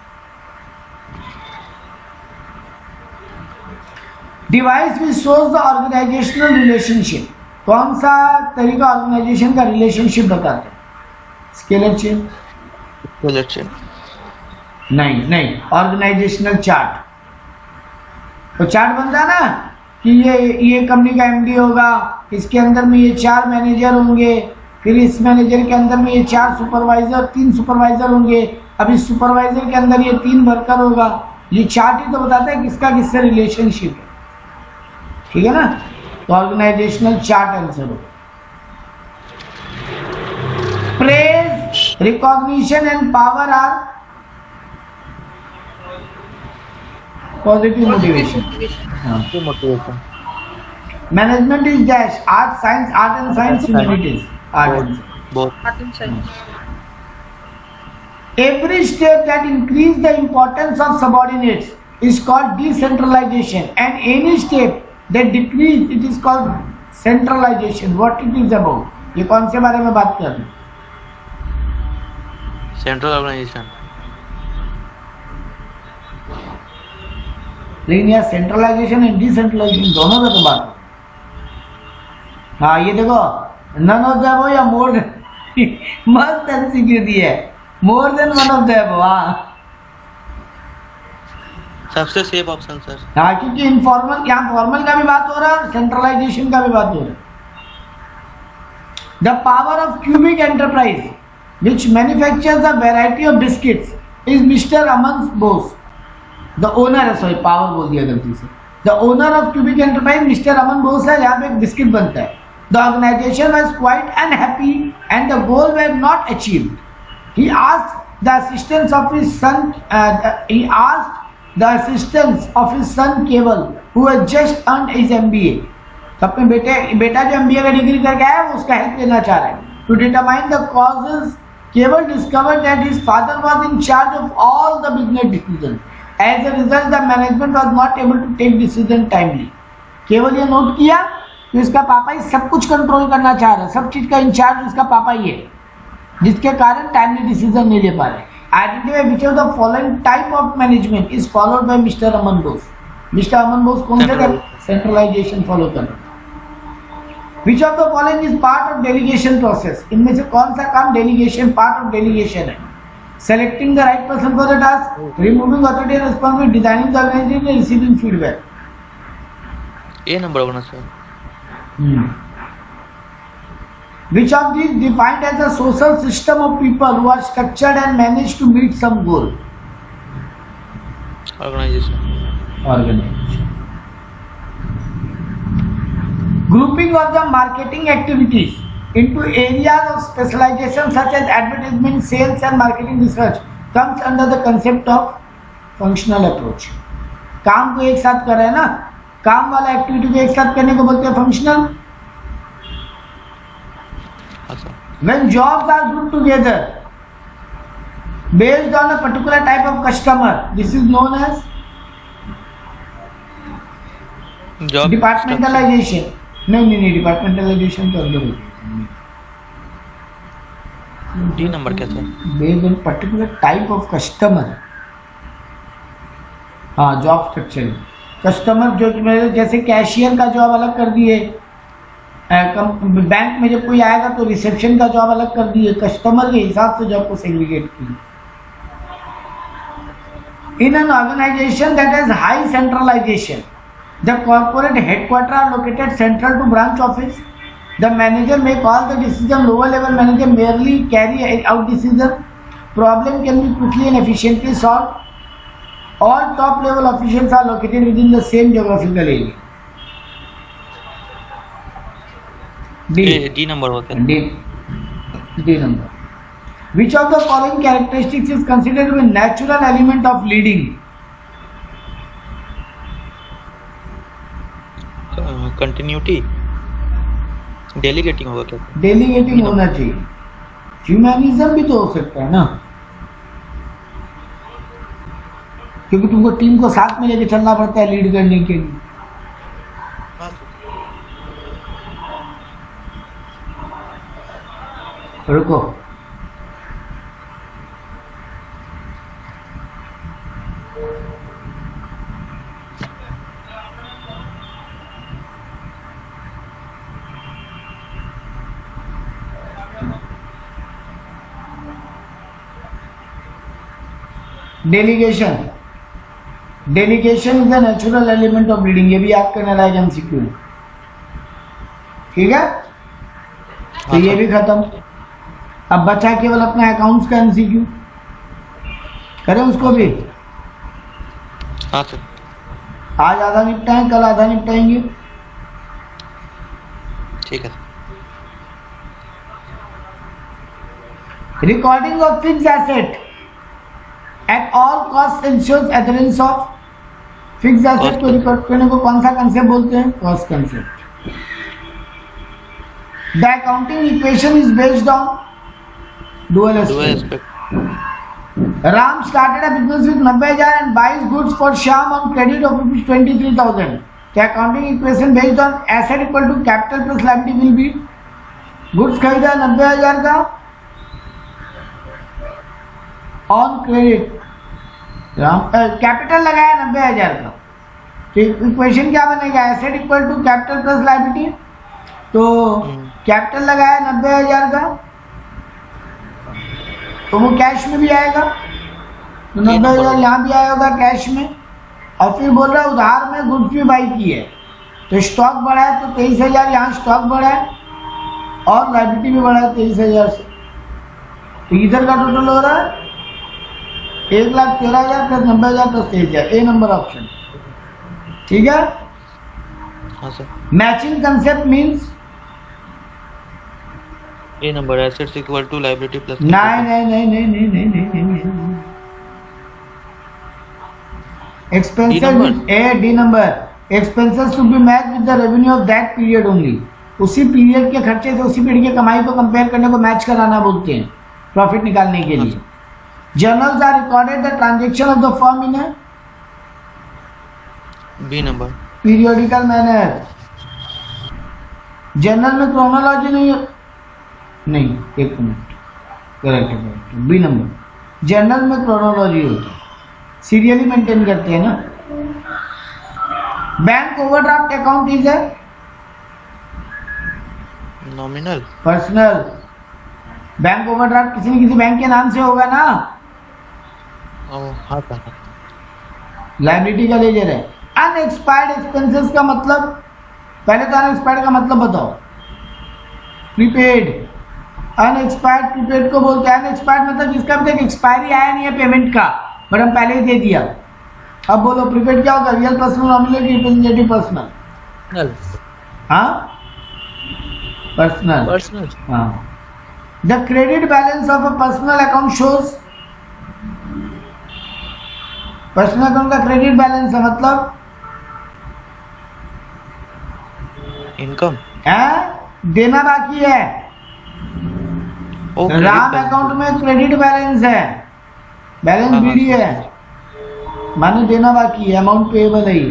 Device which shows the organisational relationship, कौन सा तरीका ऑर्गेनाइजेशन का रिलेशनशिप बताता है? Scalar chain? स्केलर चेन नहीं, ऑर्गेनाइजेशनल चार्ट। तो चार्ट बनता है ना कि ये कंपनी का एमडी होगा, इसके अंदर में ये 4 मैनेजर होंगे, फिर इस मैनेजर के अंदर में ये 4 सुपरवाइजर, 3 सुपरवाइजर होंगे, अब इस सुपरवाइजर के अंदर ये 3 वर्कर होगा। ये चार्ट ही तो बताता है किसका किससे रिलेशनशिप है, ठीक है ना। तो ऑर्गेनाइजेशनल चार्ट आंसर होगा। Praise, recognition and power are positive motivation. Motivation. Management is dash art science, art and science, humanities, art and both. Every step that increase the importance of subordinates is called decentralization, and any step that decrease it is called centralization. What it is about? ये कौन से बारे में बात कर रहे हैं? Central organisation. लेकिन यहाँ सेंट्रलाइजेशन एंड डिसेंट्रलाइजेशन दोनों का तो बात है। हाँ ये देखो, नन ऑफ द अबव या मोर मस्त एमसीक्यू दी है, more than one of the above. हाँ सबसे सेफ ऑप्शन सर। हाँ, क्योंकि इनफॉर्मल, यहाँ फॉर्मल का भी बात हो रहा है और सेंट्रलाइजेशन का भी बात हो रहा है। The power of cubic enterprise which manufactures a variety of biscuits is Mr. Aman Bose. The owner है, सॉरी पावर बोल दिया गलती से। The owner of Cubic Enterprise Mr. Aman Bose है, यहाँ पे एक बिस्किट बनता है। The organization was quite unhappy and the goal were not achieved. He asked the assistance of his son. Keval, who had just earned his MBA. तो अपने बेटा जो MBA का डिग्री करके आया वो उसका हेल्प लेना चाह रहा है। To determine the causes, Keval discovered that his father was in charge of all the business decisions. As a result, the management was not able to take decision timely. केवल ये नोट किया कि उसका पापा ही सब कुछ कंट्रोल करना चाह रहा है, सब चीज का इंचार्ज उसका पापा ही है, जिसके कारण टाइमली डिसीजन नहीं ले पा रहे। Identify which of the following type of management is followed by mister Aman Bose. Mister Aman Bose कौन से सेंट्रलाइजेशन फॉलो कर रहे हैं? Which of the following is part of delegation process? इनमें से कौन सा काम डेलीगेशन, पार्ट ऑफ डेलीगेशन है? Selecting the right person for the task, removing authority and responsibility, designing the organization, receiving feedback. A number होना sir. Which of these defined as a social system of people who are structured and managed to meet some goal? Organization. Grouping of the marketing activities into areas of specialization such as advertisement, sales and marketing research comes under the concept of functional approach. काम को एक साथ कर रहे हैं ना, काम वाला एक्टिविटी को एक साथ करने को बोलते हैं functional. When jobs are grouped together based on a particular type of customer, this is known as departmentalization. नहीं डिपार्टमेंटलाइजेशन तो अंदर होगी। डी नंबर क्या था? Based on particular type of customer. हाँ, जॉब स्ट्रक्चर कस्टमर जो जैसे कैशियर का जॉब अलग कर दिए, बैंक में जब कोई आएगा तो रिसेप्शन का जॉब अलग कर दिए, कस्टमर के हिसाब से जॉब को सेग्रीगेट किए। In an organization that has high centralization, the corporate headquarters are located central to branch office. The manager make all the decision. Lower level manager merely carry out decision. Problem can be quickly and efficiently solved. All top level officials are located within the same geographical area. D number होता है। D number. Which of the following characteristics is considered to be natural element of leading? Continuity. Delegating होगा क्या? Delegating होना चाहिए। Humanism भी तो हो सकता है ना, क्योंकि तुमको टीम को साथ में लेके चलना पड़ता है लीड करने के लिए। रुको, delegation is the natural element of leading. ये भी याद करने लायक एमसीक्यू है, ठीक है? तो ये भी खत्म। अब बचा केवल अपना अकाउंट्स का एमसीक्यू, करें उसको भी। हाँ सर। आज आधा निपटाएं, कल आधा निपटाएंगे, ठीक है। Recording of fixed asset at all costs ensures adherence of fixed asset को रिकॉर्ड करने को कौन सा कंसेप्ट बोलते हैं? Cost concept. The accounting equation is based on dual aspect. Ram started a business with 90,000 and buys goods for Shyam on credit of rupees 23,000. The accounting equation based on asset equal to capital plus liability will be goods खरीदा 90,000 का on credit, capital लगाया 90,000 का, तो equation क्या बनेगा? Asset equal to capital plus liability. तो capital लगाया 90,000 का, तो वो कैश में भी आएगा, तो 90,000 यहाँ भी आया होगा कैश में। और फिर बोल रहा है उधार में गुड्स भी बाई की है, तो स्टॉक बढ़ा है, तो 23,000 यहाँ स्टॉक बढ़ा है और लायबिलिटी भी बढ़ा है 23,000 से, तो इधर का टोटल हो रहा है 1,13,000 plus 90,000 plus 23,000। A number option, ठीक है। हाँ sir. Matching concept means A number assets equal to liability plus नहीं expenses A D number expenses to be match with the revenue of that period only. उसी period के खर्चे से उसी period की कमाई को कंपेयर करने को मैच कराना बोलते हैं प्रॉफिट निकालने के लिए। Journals are recorded the transaction of the firm in a B number periodical manner. Journal में क्रोनोलॉजी नहीं एक minute, correct B number. Journal में क्रोनोलॉजी होती है, सीरियली मेंटेन करते हैं ना। Bank overdraft account is a nominal personal. Bank overdraft किसी न किसी बैंक के नाम से होगा ना, हाँ सर। लायबिलिटी का लेजर है। अनएक्सपायर्ड एक्सपेंसेस का मतलब, पहले तो अनएक्सपायर्ड का मतलब बताओ। प्रीपेड, अनएक्सपायर्ड प्रीपेड को बोलते हैं। अनएक्सपायर्ड मतलब जिसका अभी तक एक्सपायरी आया नहीं है पेमेंट का, बट हम पहले ही दे दिया। अब बोलो प्रीपेड क्या होगा? Real personal, nominal, representative personal. हाँ पर्सनल। हाँ। The credit balance of a personal account shows, personal account का क्रेडिट बैलेंस है मतलब इनकम है, देना बाकी है। राम अकाउंट में क्रेडिट बैलेंस है, बैलेंस बीडी है, माने देना बाकी है, अमाउंट पेएबल है।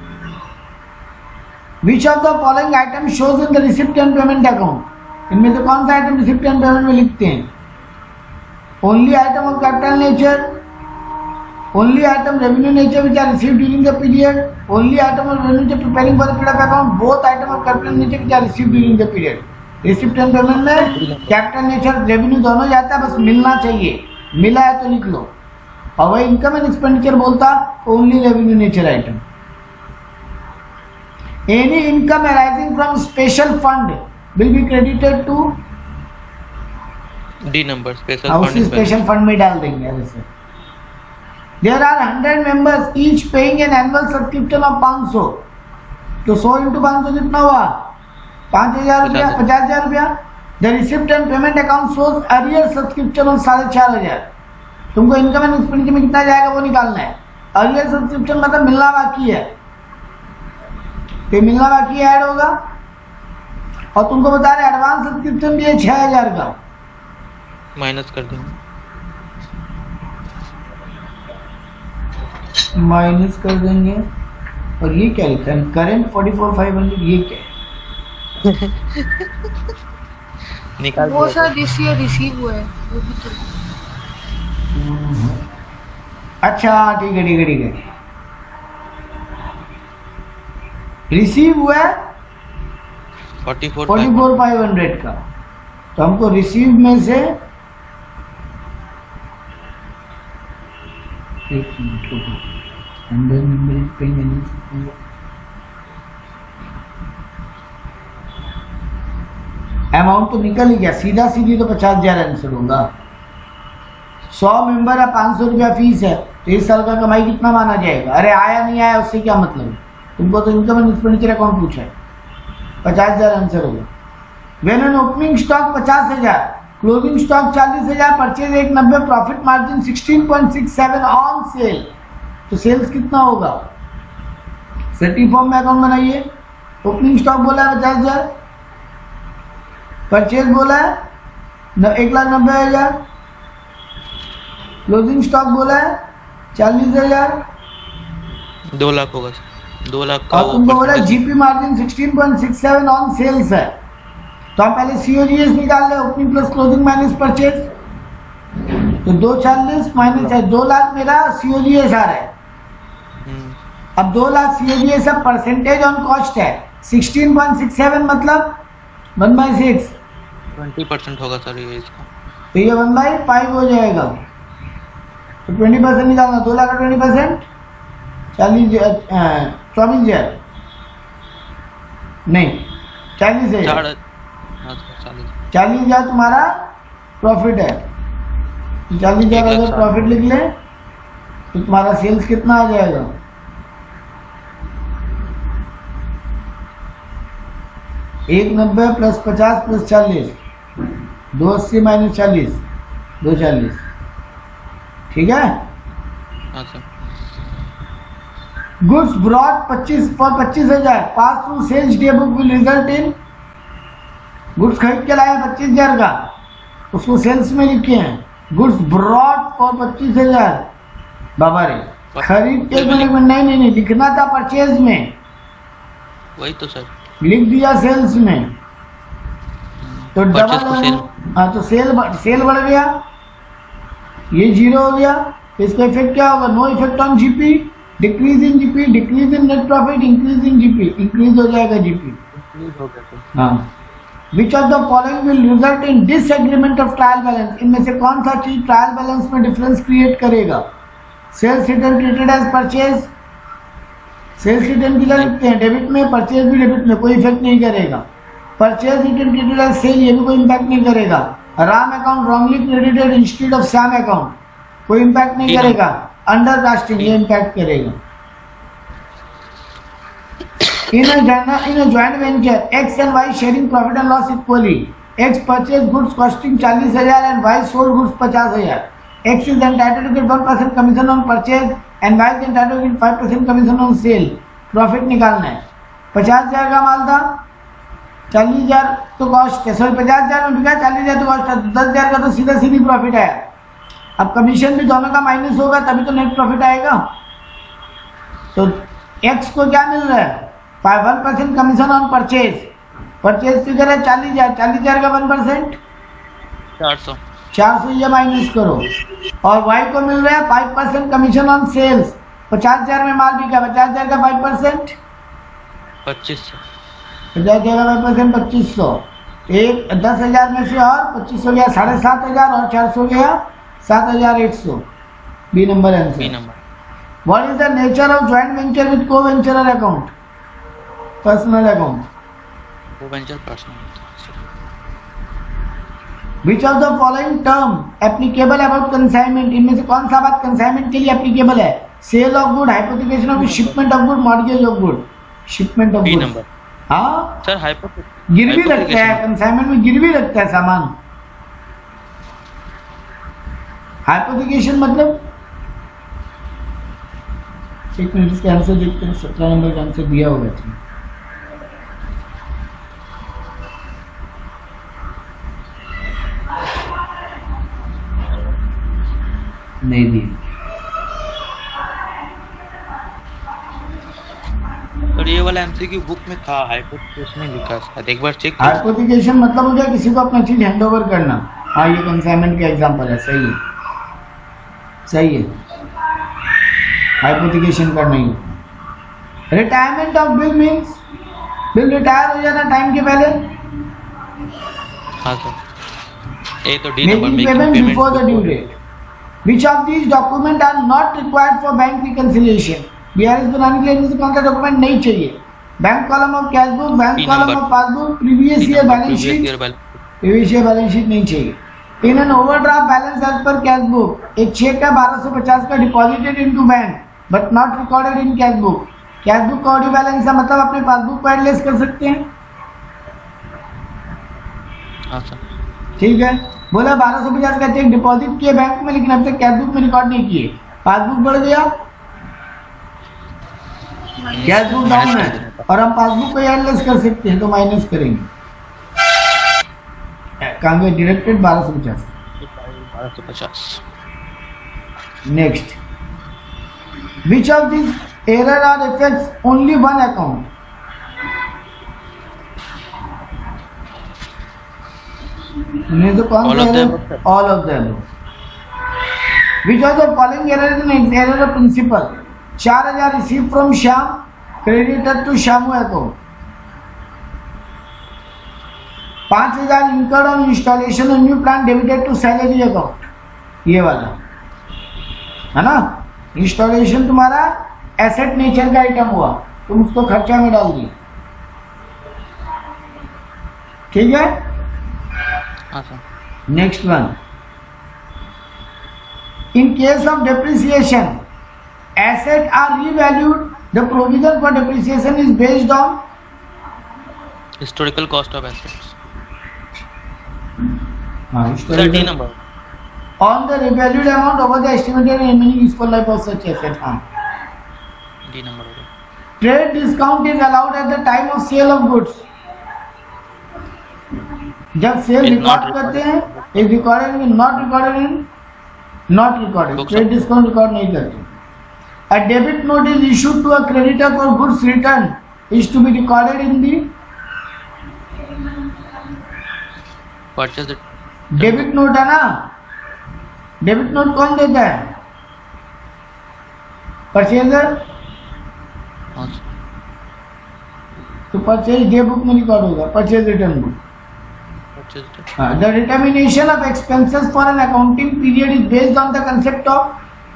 Which of the following item shows in the receipt and payment account? इनमें से कौन सा आइटम रिसिप्ट एंड पेमेंट में लिखते हैं? Only item of capital nature, only item revenue nature which are received during the period, only item of revenue nature preparing for the period of account, both item of capital nature which are received during the period. Receipt and payment में capital nature revenue दोनों जाता है, बस मिलना चाहिए, मिला है तो लिख लो। और वही इनकम एंड एक्सपेंडिचर बोलता only revenue nature item. Any income arising from special fund will be credited to D number special fund. Special fund में डाल देंगे ऐसे। There are 100 members each paying an annual subscription of 500, तो 100 into 500 कितना हुआ? 5,000 रुपया, 50,000 रुपया। The receipt and payment account shows arrear subscription of 4,500। तुमको इनकम एंड एक्सपेंडिचर में कितना जाएगा वो निकालना है। अरियर सब्सक्रिप्शन मतलब मिलना बाकी है, तो मिलना बाकी ऐड होगा। और तुमको बता रहे एडवांस सब्सक्रिप्शन भी है 6,000 का, माइनस कर देंगे, माइनस कर देंगे। और ये क्या लिखा है? करेंट 44,500, ये क्या है? निकाल वो सर दिस ईयर रिसीव हुआ है वो भी तो। अच्छा ठीक है ठीक है ठीक है, रिसीव हुआ है 44,500 का। तो हमको रिसीव में से एक मिनट रुको, अमाउंट तो निकल ही गया, सीधा सीधी तो 50,000 आंसर होगा। 100 मेंबर है, 500 रुपया फीस है, तो इस साल का कमाई कितना माना जाएगा? अरे आया नहीं आया उससे क्या मतलब है, तुमको तो इनकम एंड एक्सपेंडिचर अकाउंट पूछा है। 50,000 आंसर होगा। When an opening stock 50,000, closing stock 40,000, purchase 190, profit margin 16.67 on sale, तो सेल्स कितना होगा? सेटी फॉर्म में अकाउंट बनाइए। ओपनिंग स्टॉक बोला है 50,000, परचेज बोला है 1,90,000, क्लोजिंग स्टॉक बोला है 40,000 2 लाख होगा सर, 2 लाख का और तुमको बोला जीपी मार्जिन 16.67 ऑन सेल्स है, तो आप पहले सीओजीएस निकाल ले, opening plus closing minus purchase, तो 240 माइनस है 2 लाख मेरा सीओजीएस आ रहा है। अब 2 लाख सीओजीएस है, परसेंटेज ऑन कॉस्ट है 16.67 मतलब 1/6, 20% होगा सर ये इसका। तो ये 1/5 हो जाएगा, तो 20% निकालना, 2 लाख का 20% 24,000 नहीं 40,000, 40,000 तुम्हारा प्रॉफिट है। 40,000 अगर प्रॉफिट लिख ले तो तुम्हारा सेल्स कितना आ जाएगा, 190 प्लस 50 प्लस 40, 280 माइनस 40, 240, ठीक है। हाँ sir. Goods brought 25,000 pass through sales day book will result in, goods खरीद के लाया 25,000 का, उसको सेल्स में लिखे हैं गुड्स ब्रॉट फॉर 25,000। बाबा रे खरीद के नहीं लिखना था परचेज में, वही तो सर लिख दिया सेल्स में, तो डबल, हाँ तो सेल बढ़ गया, ये 0 हो गया, इसका इफेक्ट क्या होगा, no effect on GP, decrease in GP, decrease in net profit, increase in GP, increase हो जाएगा जीपी। हाँ, which of the following will result in disagreement of trial balance, इनमें से कौन सा चीज ट्रायल बैलेंस में डिफरेंस क्रिएट करेगा, sales return created as purchase, sales return किधर लिखते हैं, डेबिट में, परचेज भी डेबिट में, कोई इफेक्ट नहीं करेगा, purchase return created as sale, ये भी कोई इम्पैक्ट नहीं करेगा, Ram account wrongly credited instead of Shyam account, कोई इम्पैक्ट नहीं करेगा, अंडर कास्टिंग ये इम्पैक्ट करेगा। In a joint venture, X and Y sharing profit and loss equally. X purchased goods costing 40,000 and Y sold goods 50,000. X is entitled to get 1% commission on purchase and Y is entitled to get 5% commission on sale. Profit निकालना है, 50,000 का माल था, 40,000 तो cost है, sorry 50,000 में बिका, 40,000 तो cost है, 10,000 का तो सीधा सीधी प्रॉफिट है। अब कमीशन भी दोनों का माइनस होगा तभी तो नेट प्रॉफिट आएगा। तो X को क्या मिल रहा है, 1% commission on purchase, purchase figure है 40,000, 40,000 का 1% 400 ये माइनस करो, और Y को मिल रहा है 5% कमीशन ऑन सेल्स, 50,000 में माल बिका, 50,000 का 5% 2500, 50,000 का 5% 2500, एक 10,000 में से और 2500 गया 7,500 और 400 गया 7,100। B number answer. B number. What is the nature of joint venture with co-venturer account, personal account, co-venture personal. Which of the following term applicable about consignment, इनमें से कौन सा बात कंसाइनमेंट के लिए एप्लीकेबल है, sale of good, hypothecation of shipment of good, mortgage of good, shipment of good. Number. हाँ sir गिरवी रखता है, कंसाइनमेंट में गिरवी रखता है सामान। हाइपोथिकेशन मतलब, एक मिनट इसका आंसर देखते हैं, 17 नंबर का आंसर दिया होगा इसमें। नहीं दी और ये वाला एमसीक्यू बुक में था, हाइपोथिकेशन में लिखा था, एक बार चेक। हाइपोथिकेशन मतलब हो गया किसी को अपना चीज हैंडओवर करना। हाँ ये कंसाइनमेंट का एग्जांपल है, सही है सही है, हाइपोथिकेशन करना ही। Retirement of bill means bill retire हो जाना टाइम के पहले। हाँ सर, ये तो D number, making payment before the due date. Which of these documents are not required for bank reconciliation? BRS बनाने के लिए इनमें से कौन सा डॉक्यूमेंट नहीं चाहिए, bank column of cash book, bank column of passbook, previous year balance sheet, previous year balance sheet नहीं चाहिए। In an overdraft balance as per cash book, एक चेक का 1250 का deposited into bank but not recorded in cash book. Cash book का audio balance है, मतलब अपने passbook को एडलेस कर सकते हैं। ठीक है, बोला 1250 का चेक डिपॉजिट किए बैंक में, लेकिन अब तक कैश बुक में रिकॉर्ड नहीं किए, पासबुक बढ़ गया, कैश बुक डाउन है और हम पासबुक को एडलेस कर सकते हैं, तो माइनस करेंगे। कहाँ गए, directed 1250। Next, which of these error or affects only one account? नहीं तो कौन सा error? All of them. Which of the following error is an error of principal? 4,000 received from Shyam, credited to Shamu account. 5,000 incurred on installation of new plant, debited to salary account. ये वाला है ना, installation तुम्हारा asset nature का item हुआ, तुम उसको खर्चा में डाल दिए, ठीक है। Next one, in case of depreciation asset are revalued, the provision for depreciation is based on historical cost of assets. Historical number on the revalued amount over the estimated remaining useful life of such asset. D number हो गया। Trade discount is allowed at the time of sale of goods. जब sale It's not record करते हैं, is recorded in, not recorded in, not recorded, Books trade discount record नहीं करते। A debit note is issued to a creditor for goods returned is to be recorded in the purchase. Debit note है ना, debit note कौन देता है? Purchaser. तो purchase day book में record होगा, purchase return book. The determination of expenses for an accounting period is based on the concept of,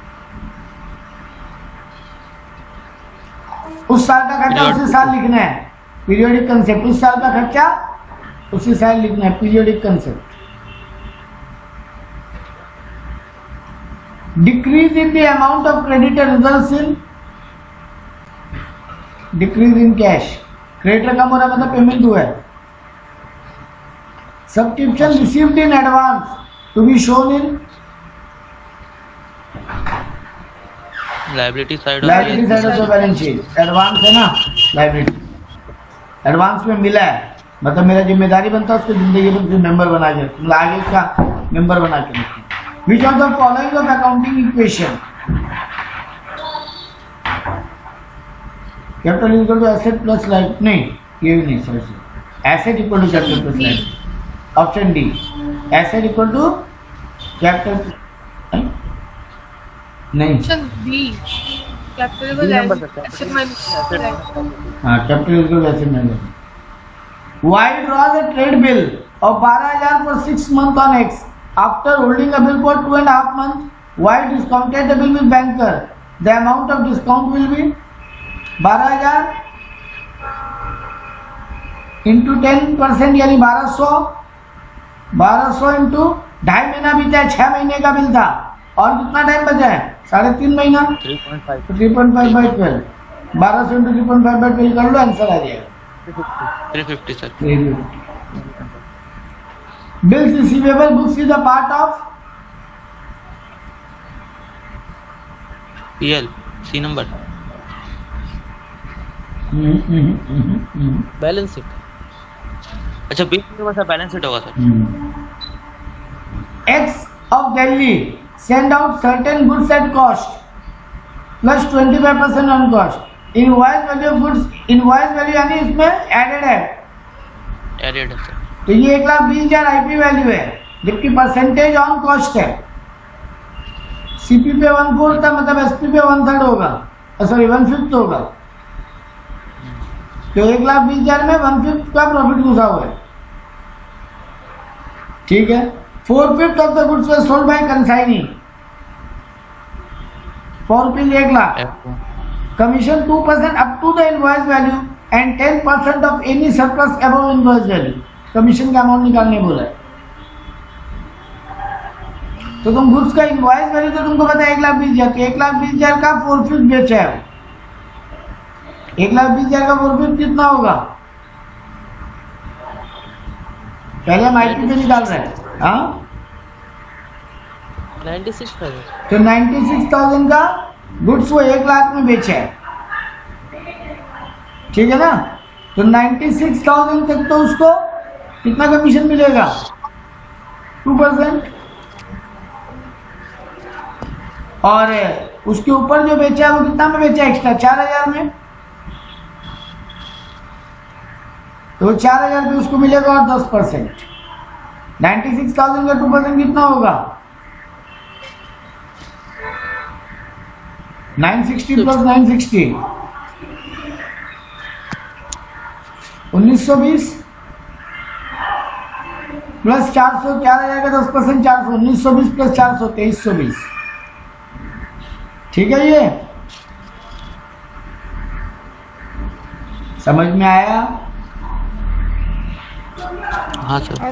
उस साल का खर्चा उसी साल लिखना है, पीरियोडिक कंसेप्ट। उस साल का खर्चा उसी साल लिखना है, periodic concept. Decrease in the amount of creditor results in decrease in cash. Creditor कम हो रहा मतलब पेमेंट हुआ है। Subscription received in advance to be shown in liability side of the balance sheet. Advance है ना, लायबिलिटी एडवांस में मिला है, मतलब मेरा जिम्मेदारी बनता है उसको जिंदगी में मेंबर बना के, मतलब आगे उसका मेंबर बना के रखें। Which of the following of accounting equation? Capital is equal to asset plus liability, नहीं ये भी नहीं sir, asset equal to capital plus liability। Option D, asset equal to capital, नहीं option B, capital asset minus liability. हाँ, capital is equal to asset minus। Y draws a trade bill of 12,000 for 6 months on X. After holding a bill for 2.5 months, Y discounted the bill with banker. The amount of discount will be 12,000 into 10%, यानी 1200, 1200 into 2.5 महीना बीता है, 6 महीने का bill था, और कितना time बचा है? 3.5 महीना। 3.5 by 12, 1200 into 3.5 by 12 कर लो, आंसर आ जाएगा 350 sir. 350। Bills receivable books is a part of PL C number. Balance sheet. अच्छा बीच में सर बैलेंस शीट होगा sir. X of Delhi send out certain goods at cost plus 25% on cost. Invoice value of goods, invoice value यानी इसमें added है, added है sir. तो ये 1,20,000 IP वैल्यू है, जबकि परसेंटेज ऑन कॉस्ट है। CP पे 1/4 था, मतलब SP पे 1/3 होगा, सॉरी 1/5 होगा, तो 1,20,000 में 1/5 का प्रॉफिट घुसा हुआ है, ठीक है। 4/5 of the goods were sold by consignee for rupees 1,00,000। Commission 2% up to the invoice value and 10% of any surplus above invoice value. Commission का अमाउंट निकालने बोला है, तो तुम गुड्स का इनवॉइस वैल्यू तो तुमको पता है 1,20,000, 1,20,000 का 4/5 बेचा है, 1,20,000 का 4/5 कितना होगा? पहले हम आईपी पे निकाल रहे हैं, हाँ 96,000। तो 96,000 का गुड्स वो 1,00,000 में बेचा है, ठीक है ना। तो 96,000 तक तो उसको कितना कमीशन मिलेगा? 2%। और उसके ऊपर जो बेचा है वो कितना में बेचा एक्स्ट्रा 4000 में, तो 4000 पे उसको मिलेगा और 10%। 96,000 का 2% कितना होगा 960 प्लस 960 1920 प्लस 400 4000 का 10% 400 1920 प्लस 400 2320। ठीक है, ये समझ में आया? हाँ sir.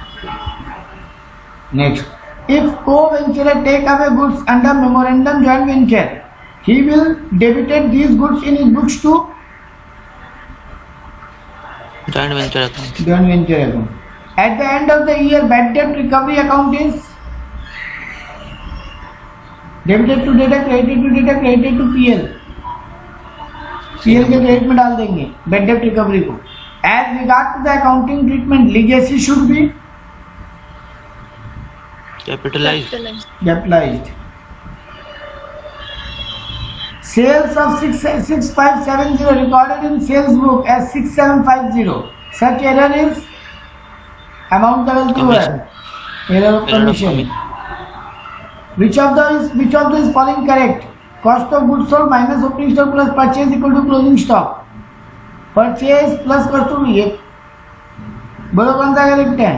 Next, if co-venturer take away goods under memorandum joint venture, he will debited these goods in his books to joint venture account. joint venture account. At the end of the year, bad debt recovery account is debited to data, credited to data, credited to PL. PL के credit में डाल देंगे bad debt recovery को. As regard to the accounting treatment, legacy should be capitalized. Sales of 6570 recorded in sales book as 6750. Such error is amount का गलती हुआ है, error of commission. Which of these following correct? Cost of goods sold minus opening stock plus purchase equal to closing stock. Purchase plus cost of ये बोलो कौन सा correct है?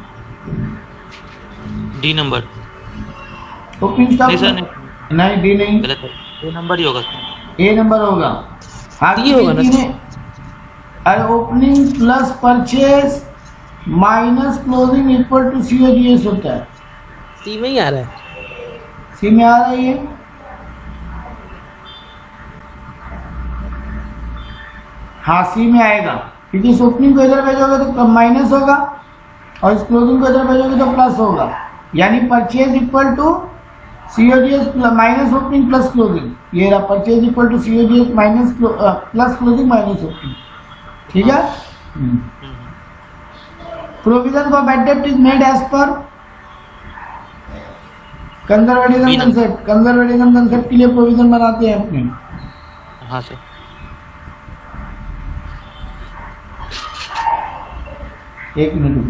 D number. Opening stock नहीं सर, नहीं D नहीं, गलत है, ए नंबर ही होगा। ए नंबर होगा। हाँ डी होगा ना? अरे opening plus purchase minus closing equal to COGS होता है। सी में ही आ रहा है। सी में आ रहा है ये। हाँ सी में आएगा, क्योंकि इस ओपनिंग को इधर भेजोगे तो माइनस होगा और इस क्लोजिंग को इधर भेजोगे तो प्लस होगा, यानी purchase equal to COGS minus opening plus closing. ये रहा purchase equal to COGS minus plus closing minus opening. ठीक है। Provision for bad debt is made as per conservatism concept. Conservatism concept के लिए प्रोविजन बनाते हैं अपने। हाँ सर। एक मिनट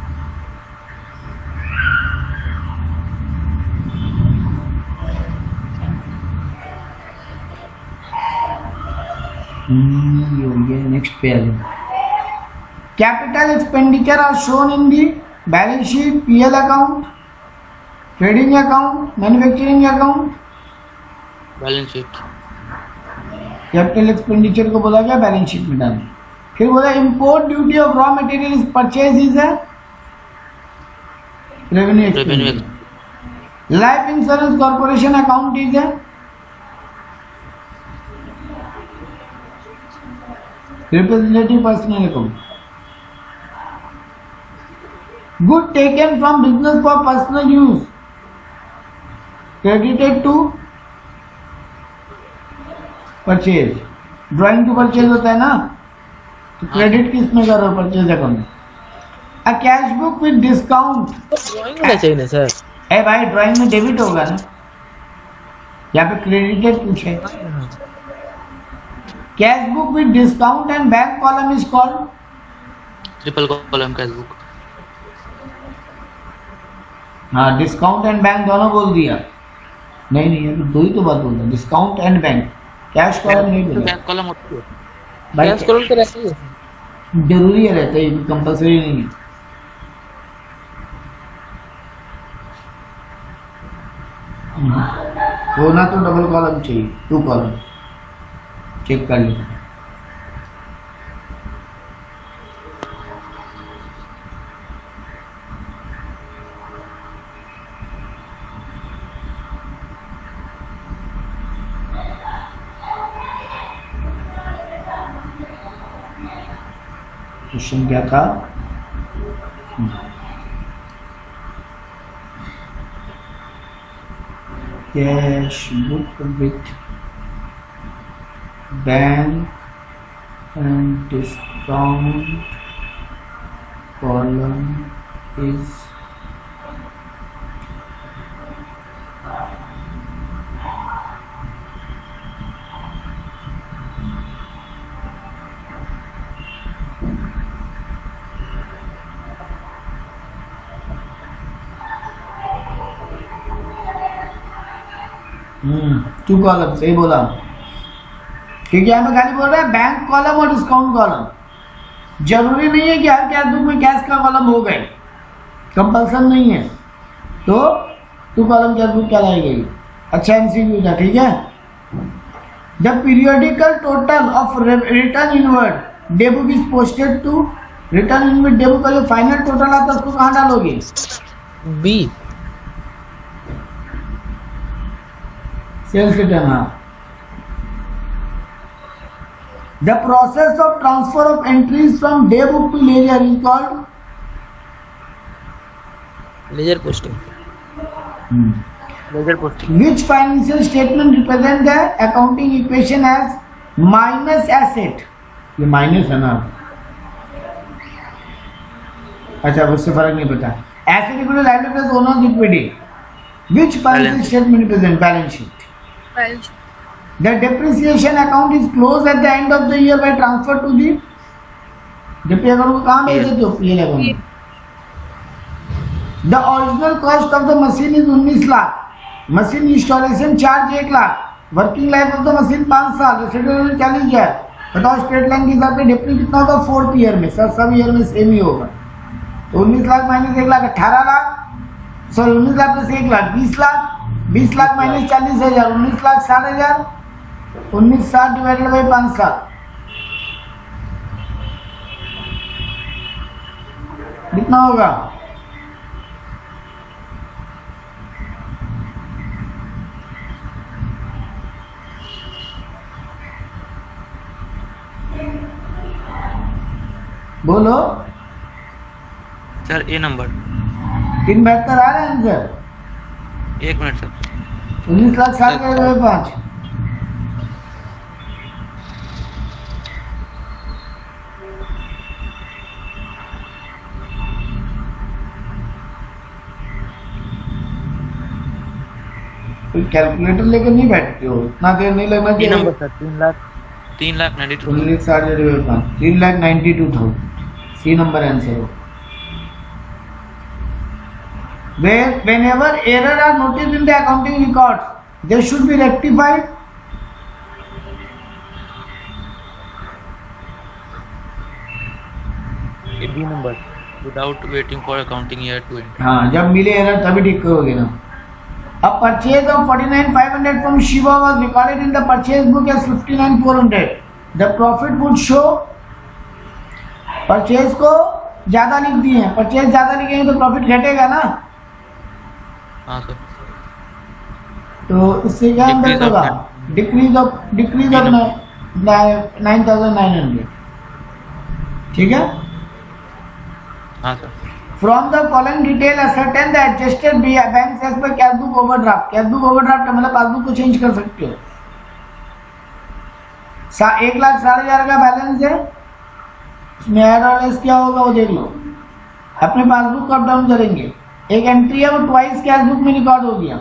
नेक्स्ट पे आ जाओ। Capital expenditure are shown in the balance sheet, PL account, trading account, manufacturing account. Balance sheet. Capital expenditure को बोला गया बैलेंस शीट में डालना। फिर बोला import duty of raw material is purchase is है revenue expenditure. Life insurance corporation account is है representative personal account. Good taken from business for personal use credited to purchase. Drawing to purchase होता है ना, तो credit किस में करो purchase account. A cash book with discount. Drawing होना चाहिए ना सर। ए भाई ड्राइंग में डेबिट होगा ना, यहाँ पे क्रेडिटेड पूछे। Cash book with discount and bank column is called triple column cash book. हाँ डिस्काउंट एंड बैंक दोनों बोल दिया। नहीं नहीं, ये तो दो ही तो बात बोल रहा, discount and bank. Cash column नहीं बोला। बैंक कॉलम होती है भाई कैश कॉलम तो रहता ही है। जरूरी है, रहता है, कंपल्सरी नहीं है। होना तो डबल कॉलम चाहिए, 2 कॉलम। चेक कर लो। क्वेश्चन क्या था? Cash book with bank and discount column is 2 column, सही बोला, क्योंकि यहाँ पे खाली बोल रहा है बैंक कॉलम और डिस्काउंट कॉलम। जरूरी नहीं है कि हर कैश बुक में कैश का कॉलम हो गए, कंपल्सन नहीं है, तो 2 कॉलम कैश बुक कहलाई गई। अच्छा एमसीक्यू था, ठीक है। The periodical total of return inward day book is posted to, return inward day book का जो फाइनल टोटल आता है उसको कहाँ डालोगे? बी। Sales return. हाँ। The process of transfer of entries from day book to ledger is called ledger posting. Ledger posting. Which financial statement represent the accounting equation as minus asset? ये minus है ना, अच्छा उससे फर्क नहीं पड़ता। Asset equal to liability plus owner's equity. Which financial statement represent? Balance sheet. Balance. The depreciation account is closed at the end of the year by transfer to the depreciation account को कहाँ भेज देते हो? PL account। The original cost of the machine is 19 lakh, machine installation charge 1 lakh, working life of the machine 5 साल, residual 40,000। बताओ straight line के हिसाब से डिप्री कितना होगा 4th ईयर में? सब ईयर में सेम ही होगा। तो 19 lakh minus 1 lakh 18 lakh, sorry 19 lakh plus 1 lakh 20 lakh, 20 lakh minus 40,000, 19 lakh 60,000, 1960 divided by 5 साल, कितना होगा? बोलो सर। ए नंबर 372 आ रहा है answer. 1 minute sir. 19 lakh 60,000 calculator लेकर नहीं बैठते हो, इतना देर नहीं लगना चाहिए। Number sir 3,92,000। 3,92,000 C number answer हो। Whenever error are noticed in the accounting records, they should be rectified. B number without waiting for accounting year to end. हाँ, जब मिले एरर तभी ठीक करोगे ना। A purchase of 49,500 from Shiva was recorded in the purchase book as 59,400. The profit would show, purchase को ज्यादा लिख दिए हैं, परचेज ज्यादा लिखेंगे तो प्रॉफिट घटेगा ना। हाँ सर। तो इससे क्या अंदर होगा? डिक्रीज ऑफ 9,900, ठीक है। हाँ sir. From the following detail ascertain the adjusted bank as per cash book overdraft. Cash book overdraft का मतलब पासबुक को चेंज कर सकते हो। 1,60,000 का बैलेंस है, उसमें ऐड और लेस क्या होगा वो देख लो। अपने पासबुक को अप डाउन करेंगे, एक एंट्री है वो ट्वाइस कैश बुक में रिकॉर्ड हो गया।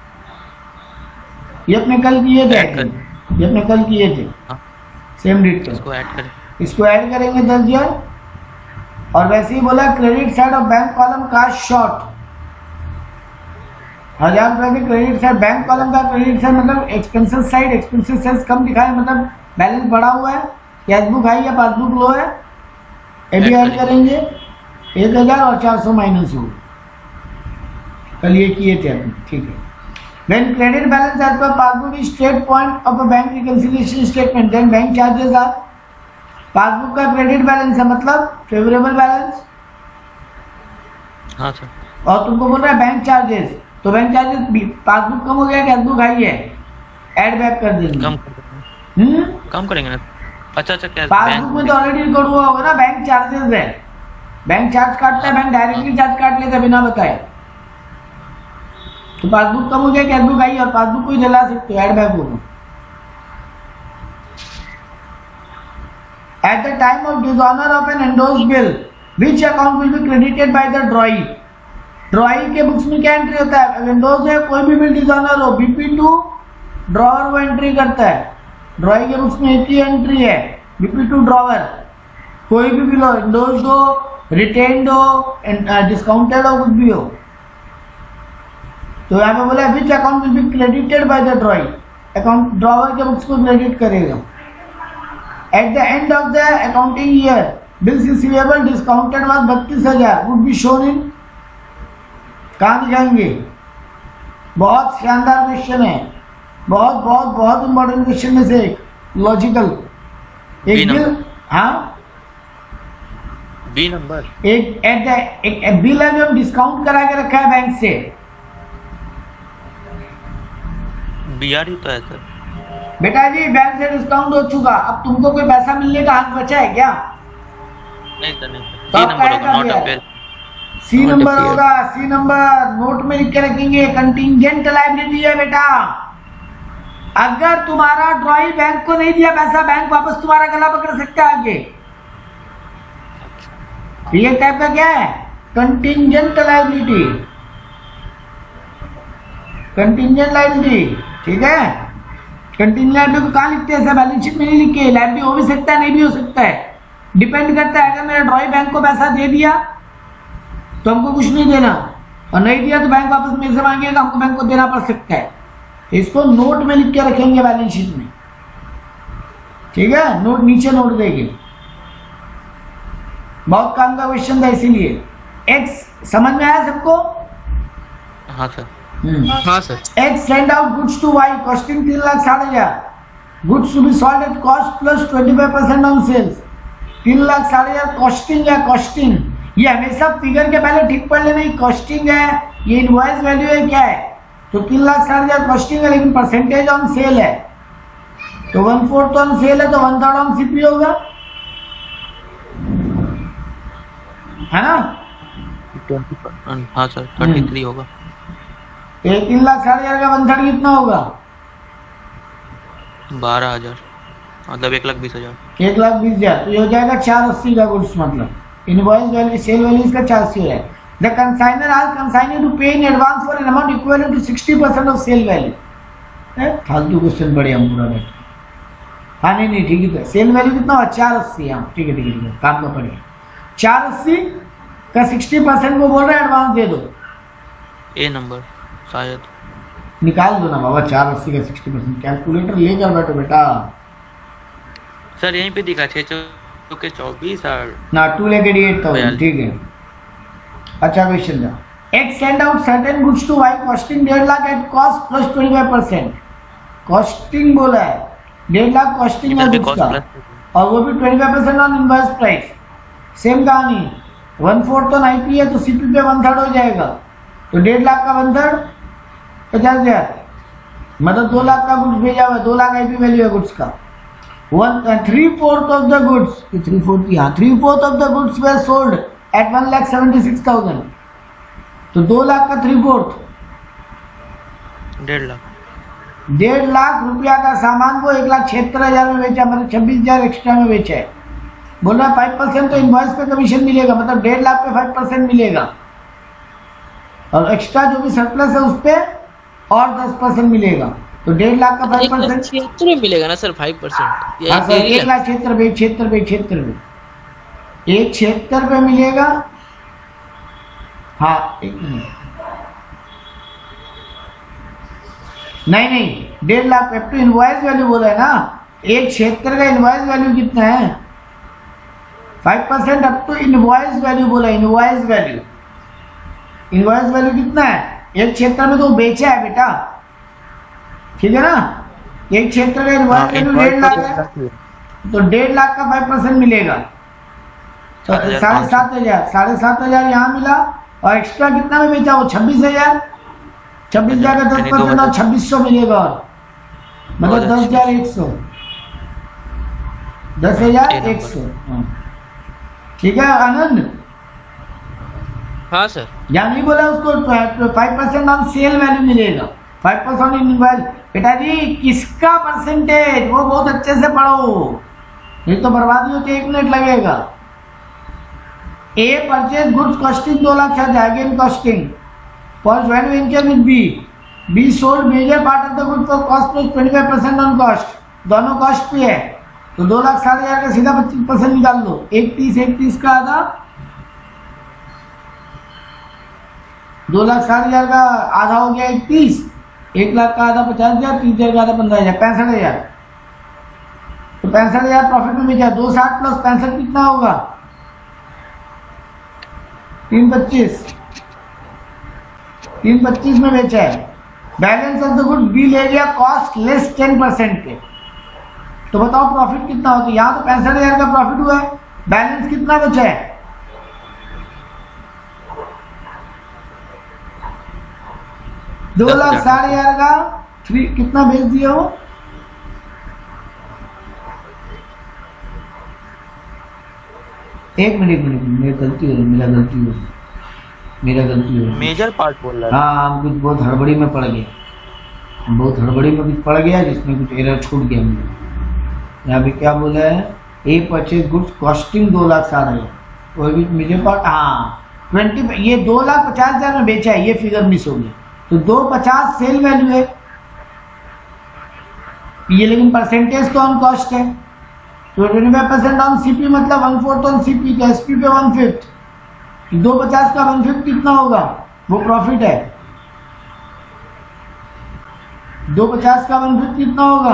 ये अपने कल किए थे, सेम डेट पे इसको ऐड करेंगे 10,000। और वैसे ही बोला credit side of bank column का शॉर्ट 1,000 रुपए के क्रेडिट साइड, बैंक कॉलम का क्रेडिट साइड मतलब एक्सपेंसेस साइड कम दिखाए, मतलब बैलेंस बढ़ा हुआ है, कैश बुक हाई या पासबुक लो है, ये भी ऐड करेंगे 1,000 और 400 माइनस हो। कल ये किए थे अपने, ठीक है। When credit balance as per passbook is straight point of a bank reconciliation statement, then bank charges are, passbook का क्रेडिट बैलेंस है मतलब फेवरेबल बैलेंस। हाँ सर। और तुमको बोल रहा है बैंक चार्जेस, तो बैंक चार्जेस पासबुक कम हो गया, कैश बुक हाई है, ऐड बैक कर देंगे, कम करेंगे ना। अच्छा क्या पासबुक में तो ऑलरेडी रिकॉर्ड हुआ होगा ना। बैंक चार्जेस है, बैंक चार्ज काटता है, बैंक डायरेक्टली चार्ज काट लेता है बिना बताए। तो पासबुक कम हो गया, कैश बुक आई, और पासबुक को ही जला सकते हो, ऐड बैक होगा। At the time of dishonor of an endorsed bill, which account will be credited by the drawee? Drawee के बुक्स में क्या एंट्री होता है? विंडोज है, कोई भी बिल डिसऑनर हो, BP2 ड्रॉवर वो एंट्री करता है। ड्रॉई के बुक्स में एक ही एंट्री है, BP2 ड्रॉवर। कोई भी बिल हो, इंडोर्स्ड हो, रिटेन्ड हो, डिस्काउंटेड हो, कुछ भी हो, तो यहाँ पे बोला which account will be credited by the drawing, account drawer के बुक्स को क्रेडिट करेगा। At the end of the accounting year bills receivable discounted was 32,000 would be shown in, कहाँ दिखाएंगे? बहुत शानदार क्वेश्चन है, बहुत बहुत बहुत इंपॉर्टेंट क्वेश्चन में से एक, लॉजिकल। एक बिल, हाँ बी नंबर, एक बिल है जो हम डिस्काउंट करा के रखा है बैंक से, BR ही तो है सर। बेटा जी बैंक से डिस्काउंट हो चुका, अब तुमको कोई पैसा मिलने का हक बचा है क्या? नहीं सर, नहीं सर, तो सी आप नंबर क्या होगा, नॉट कर अपेयर। सी नंबर होगा, सी नंबर नोट में लिख के रखेंगे। कंटिंजेंट लायबिलिटी है बेटा, अगर तुम्हारा ड्रॉइंग बैंक को नहीं दिया पैसा, बैंक वापस तुम्हारा गला पकड़ सकता है आगे। ये टाइप का क्या है? कंटिंजेंट लायबिलिटी, कंटिंजेंट लायबिलिटी, ठीक है। कंटिंजेंट लायबिलिटी को कहाँ लिखते हैं? ऐसा बैलेंस शीट में नहीं लिखे, लायबिलिटी हो भी सकता है नहीं भी हो सकता है, डिपेंड करता है। अगर मेरा ड्रॉइंग बैंक को पैसा दे दिया तो हमको कुछ नहीं देना, और नहीं दिया तो बैंक वापस मेरे से मांगेगा, हमको बैंक को देना पड़ सकता है। इसको नोट में लिख के रखेंगे बैलेंस शीट में, ठीक है। नोट नीचे नोट देंगे, बहुत काम का क्वेश्चन था इसीलिए। एक्स समझ में आया सबको? हाँ सर। हाँ sir. X send out goods to Y costing 3,60,000, goods to be sold at cost plus 25% on sales. 3,60,000 costing है, कॉस्टिंग ये हमेशा फिगर के पहले ठीक पढ़ लेना, कॉस्टिंग है, ये इनवॉइस वैल्यू है, क्या है? तो 3,60,000 कॉस्टिंग है, लेकिन परसेंटेज ऑन सेल है, तो 1/4 ऑन सेल है, तो 1/3 ऑन सीपी होगा, है ना? 20%, हाँ सर, 33 होगा। तो 3,60,000 का 1/3 कितना होगा? 12,000, मतलब 1,20,000। 1,20,000, तो ये हो जाएगा 480 का गुड्स, मतलब इनवॉइस वैल्यू सेल वैल्यू इसका 480 है। The consignor asked consignor to pay in advance for an amount equivalent to 60% of sale value. फालतू क्वेश्चन बढ़िया पूरा बैठ। हाँ नहीं ठीक है, सेल वैल्यू कितना हुआ? 480। हाँ ठीक है, काम का पड़ेगा। 480 का 60% वो बोल रहे हैं एडवांस दे दो। ए नंबर शायद निकाल दो ना बाबा, 480 का 60%, कैलकुलेटर लेकर बैठो बेटा। सर यहीं पे दिखा 6 के 24 और ना 2 लेके 8,000, ठीक है। अच्छा क्वेश्चन था, X send out certain goods to Y costing 1.5 lakh at cost plus 25%। Costing बोला है, 1.5 लाख कॉस्टिंग है गुड्स का, और वो भी 25% ऑन इनवॉइस प्राइस। सेम कहानी, 1/4 तो आईपी है, तो सीपी पे 1/3 हो जाएगा, तो 1.5 लाख का 1/3 50,000, मतलब 2 लाख का गुड्स भेजा हुआ है, 2 लाख आईपी वैल्यू है गुड्स का। 3/4 of the goods, 3/4 of the goods were sold at 1,76,000, तो 2 लाख का 3/4 1.5 लाख। 1.5 लाख रुपया का सामान को 1,76,000 में बेचा, मतलब 26,000 एक्स्ट्रा में बेचा है। बोल रहा 5% तो इनवॉइस पे कमीशन मिलेगा, मतलब 1.5 लाख पे 5% मिलेगा, और एक्स्ट्रा जो भी सरप्लस है उस पे और 10% मिलेगा, तो 1.5 लाख का 5% 1,76,000 में मिलेगा ना सर 5%? हाँ सर, 1,76,000 1,76,000 पे मिलेगा। हाँ एक मिनट, नहीं 1.5 लाख पे इनवॉइस वैल्यू बोला है ना, 1,76,000 का इनवॉइस वैल्यू कितना है? 5% अप टू इनवॉइस वैल्यू बोला, इनवॉइस वैल्यू कितना है? 1,76,000 में तो बेचा है बेटा, ठीक है ना। 1,76,000 का इनवॉइस वैल्यू 1.5 लाख है, तो 1.5 लाख का 5% मिलेगा, तो 7,500 यहाँ मिला, और एक्स्ट्रा कितना में बेचा? वो 26,000 का 10% और 2,600 मिलेगा, और मतलब 10,100, 10,100। ठीक है आनंद? हाँ सर। यहाँ नहीं बोला उसको 5% ऑन सेल वैल्यू मिलेगा, 5% इन वैल्यू। बेटा जी किसका परसेंटेज, वो बहुत अच्छे से पढ़ो, नहीं तो बर्बादी होती, 1 मिनट लगेगा। A purchase goods costing 2 lakh again costing for joint venture with B sold major part of the good for cost plus 25% on cost, दोनों कॉस्ट पे है, तो 2,60,000 का सीधा 25% निकाल दो, 31 का आधा 2,60,000 का आधा हो गया 31, 1 लाख का आधा 50,000, 30,000 का आधा 15,000, 65,000। तो 65,000 प्रॉफिट में बेचा। 260 प्लस 65 कितना होगा? 325, 325 में बेचा है। Balance of the good B ले गया कॉस्ट लेस 10% के। तो बताओ प्रॉफिट कितना होता है? यहाँ तो 65,000 का प्रॉफिट हुआ है, बैलेंस कितना बचा है? 2,60,000 का 3 कितना बेच दिया हो? एक मिनट मेरा गलती हो रही, मेजर पार्ट बोल रहा है। हाँ कुछ बहुत हड़बड़ी में पड़ गया, कुछ पड़ गया जिसमें कुछ एरर छूट गया मुझे। यहाँ पे क्या बोला है? ए परचेज गुड्स कॉस्टिंग 2,60,000, कोई भी मेजर पार्ट। हाँ 20, ये 2,50,000 में बेचा है, ये फिगर मिस हो गया। तो 250 सेल वैल्यू है ये, लेकिन परसेंटेज तो ऑन कॉस्ट है। तो 25% ऑन सीपी मतलब 1/4 ऑन सीपी, तो एसपी पे 1/5। 250 का 1/5 कितना होगा? वो प्रॉफिट है। 250 का 1/5 कितना होगा?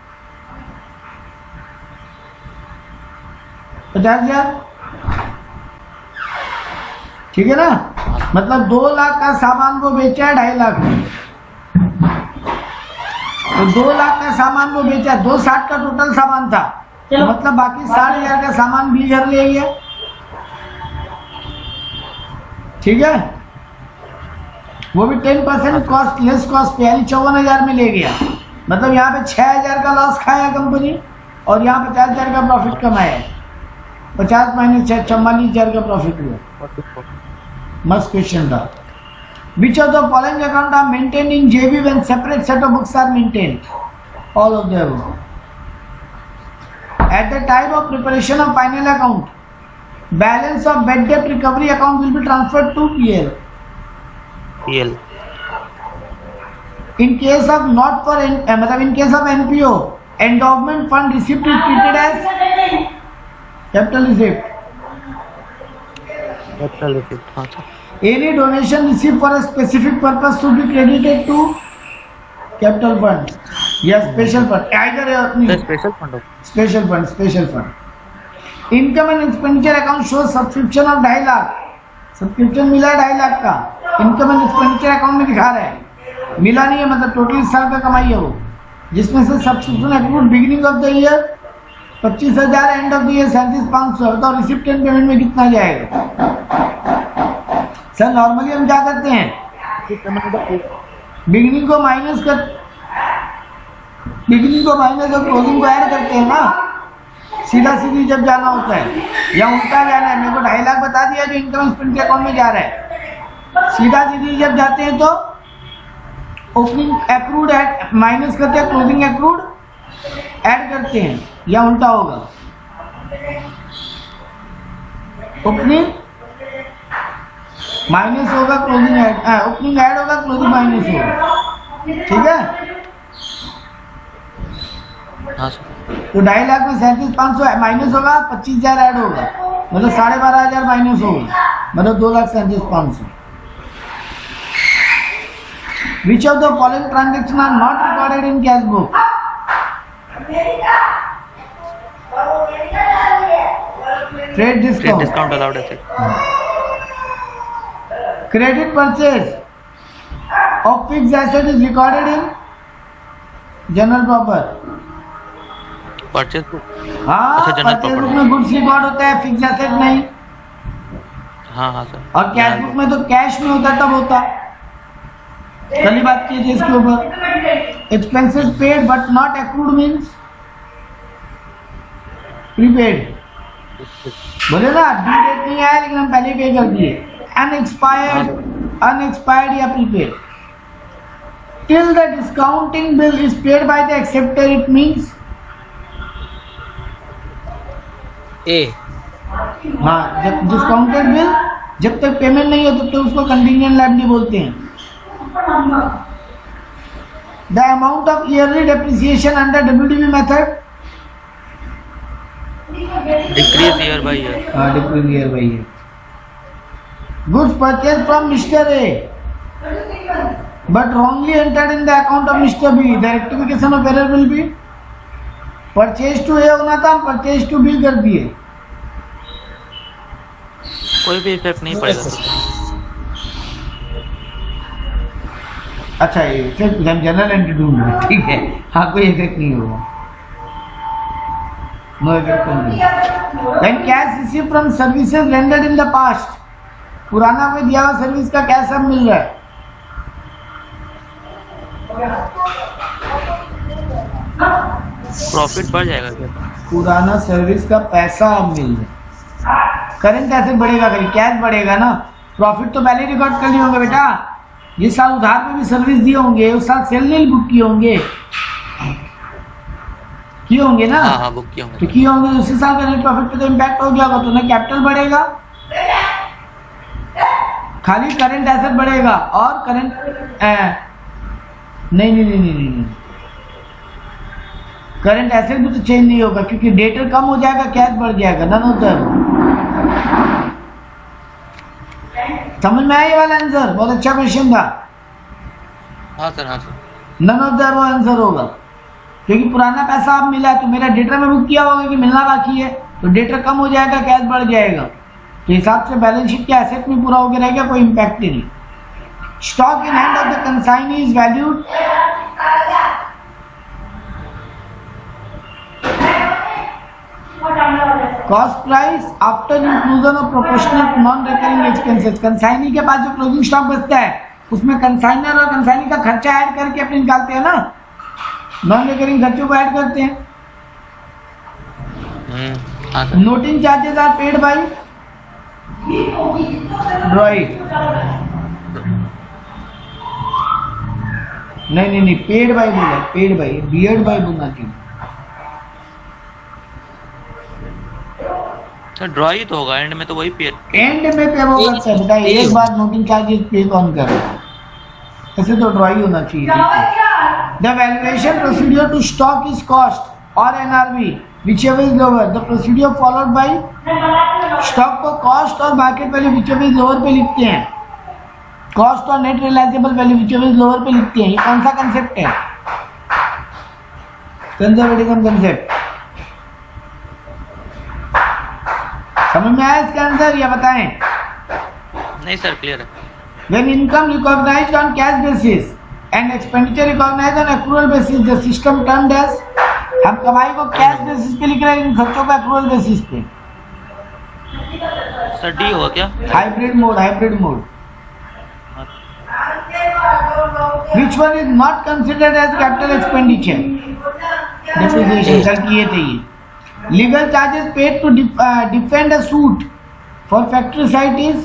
50,000, ठीक है ना? मतलब 2 लाख का सामान वो बेचा है 2.5 लाख में। तो 2 लाख का सामान वो बेचा, 260 का टोटल सामान था, तो मतलब बाकी 60,000 का सामान भी घर ले गया, ठीक है? वो भी 10% कॉस्ट लेस कॉस्ट पे, यानी 54,000 में ले गया। मतलब यहाँ पे 6,000 का लॉस खाया कंपनी और यहाँ 50,000 का प्रॉफिट कमाया। 50 माइनस 6, 44,000 का प्रॉफिट हुआ। मस्त क्वेश्चन था। Which of the following account are maintained in JV when separate set of books are maintained? All of the above. At the time of preparation of final account, balance of bad debt recovery account will be transferred to PL. PL. In case of not for in case of NPO, endowment fund receipt is treated as capital receipt. Capital receipt. हाँ sir. Any donation received for a specific purpose should be credited to capital fund या special fund, either अपनी special fund. special fund. Income and expenditure account shows subscription of 2.5 lakh, subscription मिला है 2.5 लाख का, income and expenditure account में दिखा रहा है, मिला नहीं है, मतलब टोटल इस साल का कमाई है वो, जिसमें से subscription account beginning of the year 25,000, end of the year 37,500। बताओ रिसिप्ट एंड पेमेंट में कितना जाएगा? सर नॉर्मली हम क्या करते हैं, बिगिनिंग को माइनस और क्लोजिंग को ऐड करते हैं ना, सीधा सीधी जब जाना होता है या उल्टा जाना है। मेरे को 2.5 लाख बता दिया जो इनकम एक्सपेंडिचर अकाउंट में जा रहा है, सीधा सीधी जब जाते हैं तो ओपनिंग एक्रूड ऐड माइनस करते हैं, क्लोजिंग एक्रूड ऐड करते हैं, या उल्टा होगा, ओपनिंग माइनस होगा क्लोजिंग ऐड, ओपनिंग ऐड होगा क्लोजिंग माइनस होगा, ठीक है? तो 2.5 लाख में 37,500 माइनस होगा, 25,000 ऐड होगा, मतलब 12,500 माइनस होगा, मतलब 2,37,500। Which of the following transactions are not recorded in cash book? Trade discount allowed है। Credit purchase of fixed asset is recorded in general proper. Purchase book. हाँ, परचेज बुक में goods record होता है, fix asset नहीं। हाँ sir. और cash book में तो कैश में होता तब होता। कल ही बात की थी इसके ऊपर। Expenses paid but not accrued means prepaid. बोले ना ड्यू डेट नहीं आया लेकिन हम पहले पे कर दिए। अनएक्सपायर्ड या prepaid. Till the discounting bill is paid by the acceptor it means A. हाँ, जब डिस्काउंटेड बिल जब तक पेमेंट नहीं हो तब तक उसको कंटिंजेंट लायबिलिटी बोलते हैं। The amount of yearly depreciation under WDV method decrease year by year. Decrease year by year. Goods purchase from mister A but wrongly entered in the account of Mr. B. The rectification of error will be purchase to A होना था, purchase to be कर दिए, कोई भी effect नहीं पड़ेगा। अच्छा ये सिर्फ हम जनरल एंट्री ढूंढ रहे हैं, ठीक है। हाँ कोई इफेक्ट नहीं होगा, नो इफेक्ट होगा। When cash received from services rendered in the past, पुराना कोई दिया हुआ सर्विस का कैश अब मिल रहा है, प्रॉफिट बढ़ जाएगा क्या? पुराना सर्विस का पैसा अब मिल रहा है, करंट एसेट बढ़ेगा, कभी कैश बढ़ेगा ना। प्रॉफिट तो पहले रिकॉर्ड कर लिए होंगे बेटा, जिस साल उधार में भी सर्विस दिए होंगे उस साल सेल नहीं बुक किए होंगे, किए होंगे ना। हाँ बुक किए होंगे, तो किए होंगे, उसी साल का नेट प्रॉफिट पे तो इम्पैक्ट हो गया होगा, तो ना कैपिटल बढ़ेगा, खाली करंट एसेट बढ़ेगा और करंट नहीं, करंट एसेट भी तो चेंज नहीं होगा क्योंकि डेटर कम हो जाएगा, कैश बढ़ जाएगा, नन होता है। समझ में आया ये वाला आंसर? बहुत अच्छा क्वेश्चन था। हाँ सर, हाँ सर। नन ऑफ द वो आंसर होगा क्योंकि पुराना पैसा अब मिला तो मेरा डेटर में बुक किया होगा कि मिलना बाकी है, तो डेटर कम हो जाएगा, कैश बढ़ जाएगा, तो हिसाब से बैलेंस शीट के एसेट में पूरा हो गया रहेगा, कोई इम्पैक्ट ही नहीं। Stock in hand of the consignee is valued cost price after inclusion of proportional non recurring expenses. Consignee के पास जो क्लोजिंग स्टॉक बचता है उसमें कंसाइनर और कंसाइनी का खर्चा ऐड करके अपने निकालते हैं ना, नॉन रिकरिंग खर्चों को ऐड करते हैं। Noting charges are paid by drawing, नहीं पेड बाय बोला, पेड बाय, बियर्ड बाय बोलना चाहिए सर। ड्रॉ ही तो होगा, एंड में तो वही पे, एंड में पे वो करता है बेटा, एक बार नोटिंग चार्जेस पे कौन कर, ऐसे तो ड्रॉ ही होना चाहिए। The valuation procedure to stock is cost और NRV whichever is lower, the procedure followed by stock को कॉस्ट और market value whichever is lower पे लिखते हैं, कॉस्ट और net realisable value whichever is lower पे लिखते हैं। ये कौन सा कंसेप्ट है? Conservatism concept. समझ में आया इसका आंसर या बताएं? नहीं सर, क्लियर है। When income recognized on cash basis and expenditure recognized on accrual basis, the system termed as, हम कमाई को कैश बेसिस पे लिख रहे हैं, खर्चों का एक्रूअल बेसिस पे। सर डी होगा क्या? Hybrid mode, hybrid mode. Which one is not considered as capital expenditure? Depreciation, sir की ये थी। Legal charges paid to defend a suit for factory site is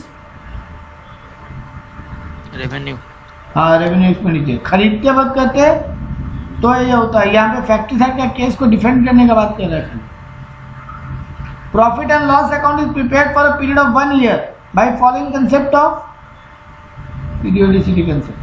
revenue. हाँ, रेवेन्यू एक्सपेंडिचर। खरीदते वक्त कहते तो ये होता है, यहाँ पे फैक्ट्री साइड का केस को डिफेंड करने का बात कर रहे हैं। Profit and loss account is prepared for a period of 1 year by following concept of periodicity concept.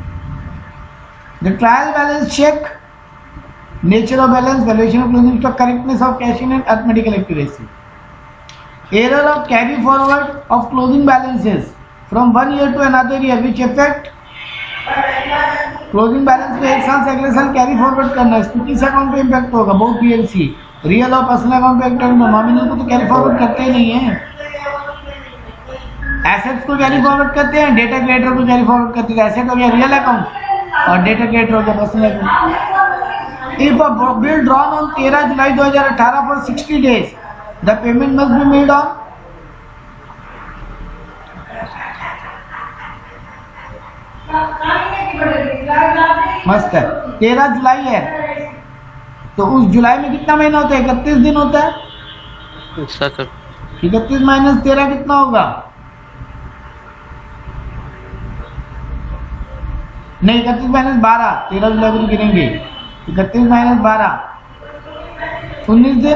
The trial balance check, nature of balance, valuation of closing stock, correctness of cash in and arithmetical accuracy. Error of carry forward of closing balances from 1 year to another year which effect closing balance को एक साल से अगले साल carry forward करना है, इसको किस अकाउंट पे इम्पैक्ट होगा? बहुत पीएलसी, रियल और पर्सनल अकाउंट पे इम्पैक्ट होगा। नॉमिनल को तो कैरी फॉरवर्ड करते ही नहीं है, एसेट्स को कैरी फॉरवर्ड करते हैं, डेटा क्रेडिटर को कैरी फॉरवर्ड करते हैं। एसेट हो गया रियल अकाउंट और डेटा क्रेडिटर हो गया personal account. If a bill drawn on 13 July 2018 for 60 days, the payment must be made on मस्त है, 13 जुलाई है तो उस जुलाई में कितना महीना होता है? 31 दिन होता है। 31 माइनस 13 कितना होगा? नहीं, 31 माइनस 12, 13 जुलाई को गिनेंगे। 31 माइनस 12 19 दिन,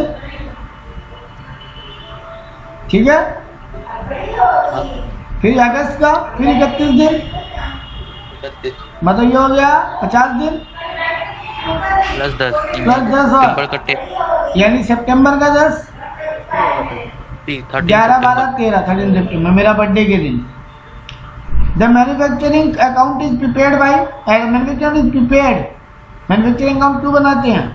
ठीक है। फिर अगस्त का फिर 31 दिन, मतलब ये हो गया 50 दिन प्लस 10 और यानी सितंबर का 10, 11, 12, 13, 13 सितंबर मेरा बर्थडे के दिन। The manufacturing account is prepared by manufacturing is prepared. Manufacturing account क्यों बनाते हैं?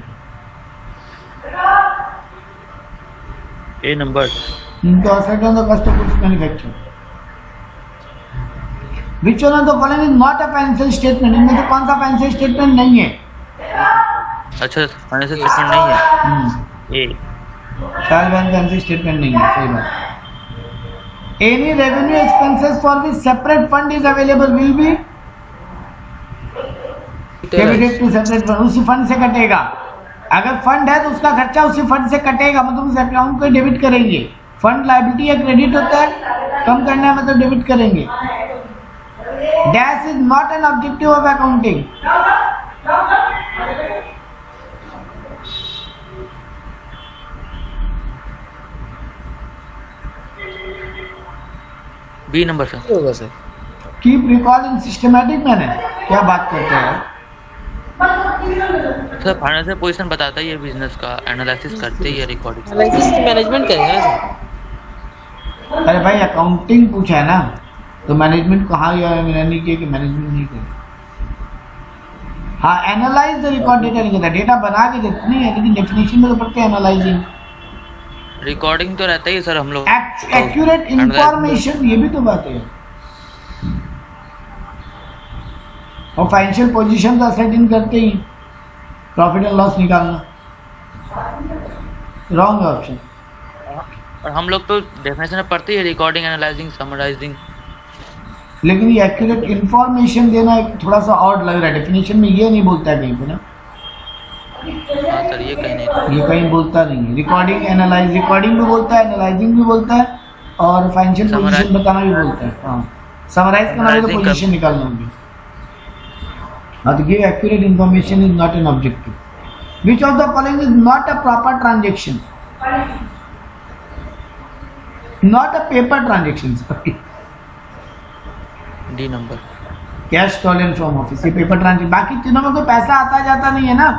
A number. तो asset on the cost of goods manufactured. Which one of the following is not a financial statement? इनमें से कौन सा financial statement नहीं है? अच्छा फाइनेंशियल स्टेटमेंट नहीं है। ए साल बैंक फाइनेंशियल स्टेटमेंट नहीं है, सही बात। Any revenue expenses for which separate fund is available will be debited to separate fund. उसी फंड से कटेगा। अगर फंड है तो उसका खर्चा उसी फंड से कटेगा, मतलब उस अकाउंट को डेबिट करेंगे। फंड लायबिलिटी या क्रेडिट होता है, कम करना है मतलब डेबिट करेंगे। Dash is not an objective of accounting. B number sir. होगा sir. Keep record in systematic manner. क्या बात करते हैं? सर फाइनेंशियल पोजीशन बताता है ये बिजनेस का, एनालिसिस करते ही रिकॉर्डिंग। एनालिसिस की मैनेजमेंट करेंगे ना सर। अरे भाई अकाउंटिंग पूछा है ना, तो मैनेजमेंट कहाँ या नहीं किया कि मैनेजमेंट नहीं करे। हाँ एनालाइज द रिकॉर्ड डेटा नहीं कहता, डेटा बना के देते नहीं है, लेकिन डेफिनेशन में तो पढ़ते हैं एनालाइजिंग। रिकॉर्डिंग तो रहता ही है सर हम लोग। एक्यूरेट इंफॉर्मेशन, ये भी तो बात है। और फाइनेंशियल पोजीशन का सेट इन करते ही प्रॉफिट एंड लॉस निकालना रॉन्ग ऑप्शन। और हम लोग तो डेफिनेशन में पढ़ते ही रिकॉर्डिंग, एनालाइजिंग, समराइजिंग। लेकिन ये एक्यूरेट इंफॉर्मेशन देना थोड़ा सा ऑड लग रहा है, डेफिनेशन में ये नहीं बोलता है कहीं पे ना। हाँ सर ये कहीं नहीं, ये कहीं बोलता नहीं है। रिकॉर्डिंग एनालाइज, रिकॉर्डिंग भी बोलता है, एनालाइजिंग भी बोलता है, और फाइनेंशियल पोजीशन बताना भी बोलता है। हाँ समराइज करना है तो पोजीशन निकालना होगी। हाँ तो give accurate information is not an objective. Which of the following is not a proper transaction? Not a paper transaction. D number. Cash stolen from office, ये पेपर ट्रांजेक्शन। बाकी तीनों में कोई पैसा आता जाता नहीं है ना।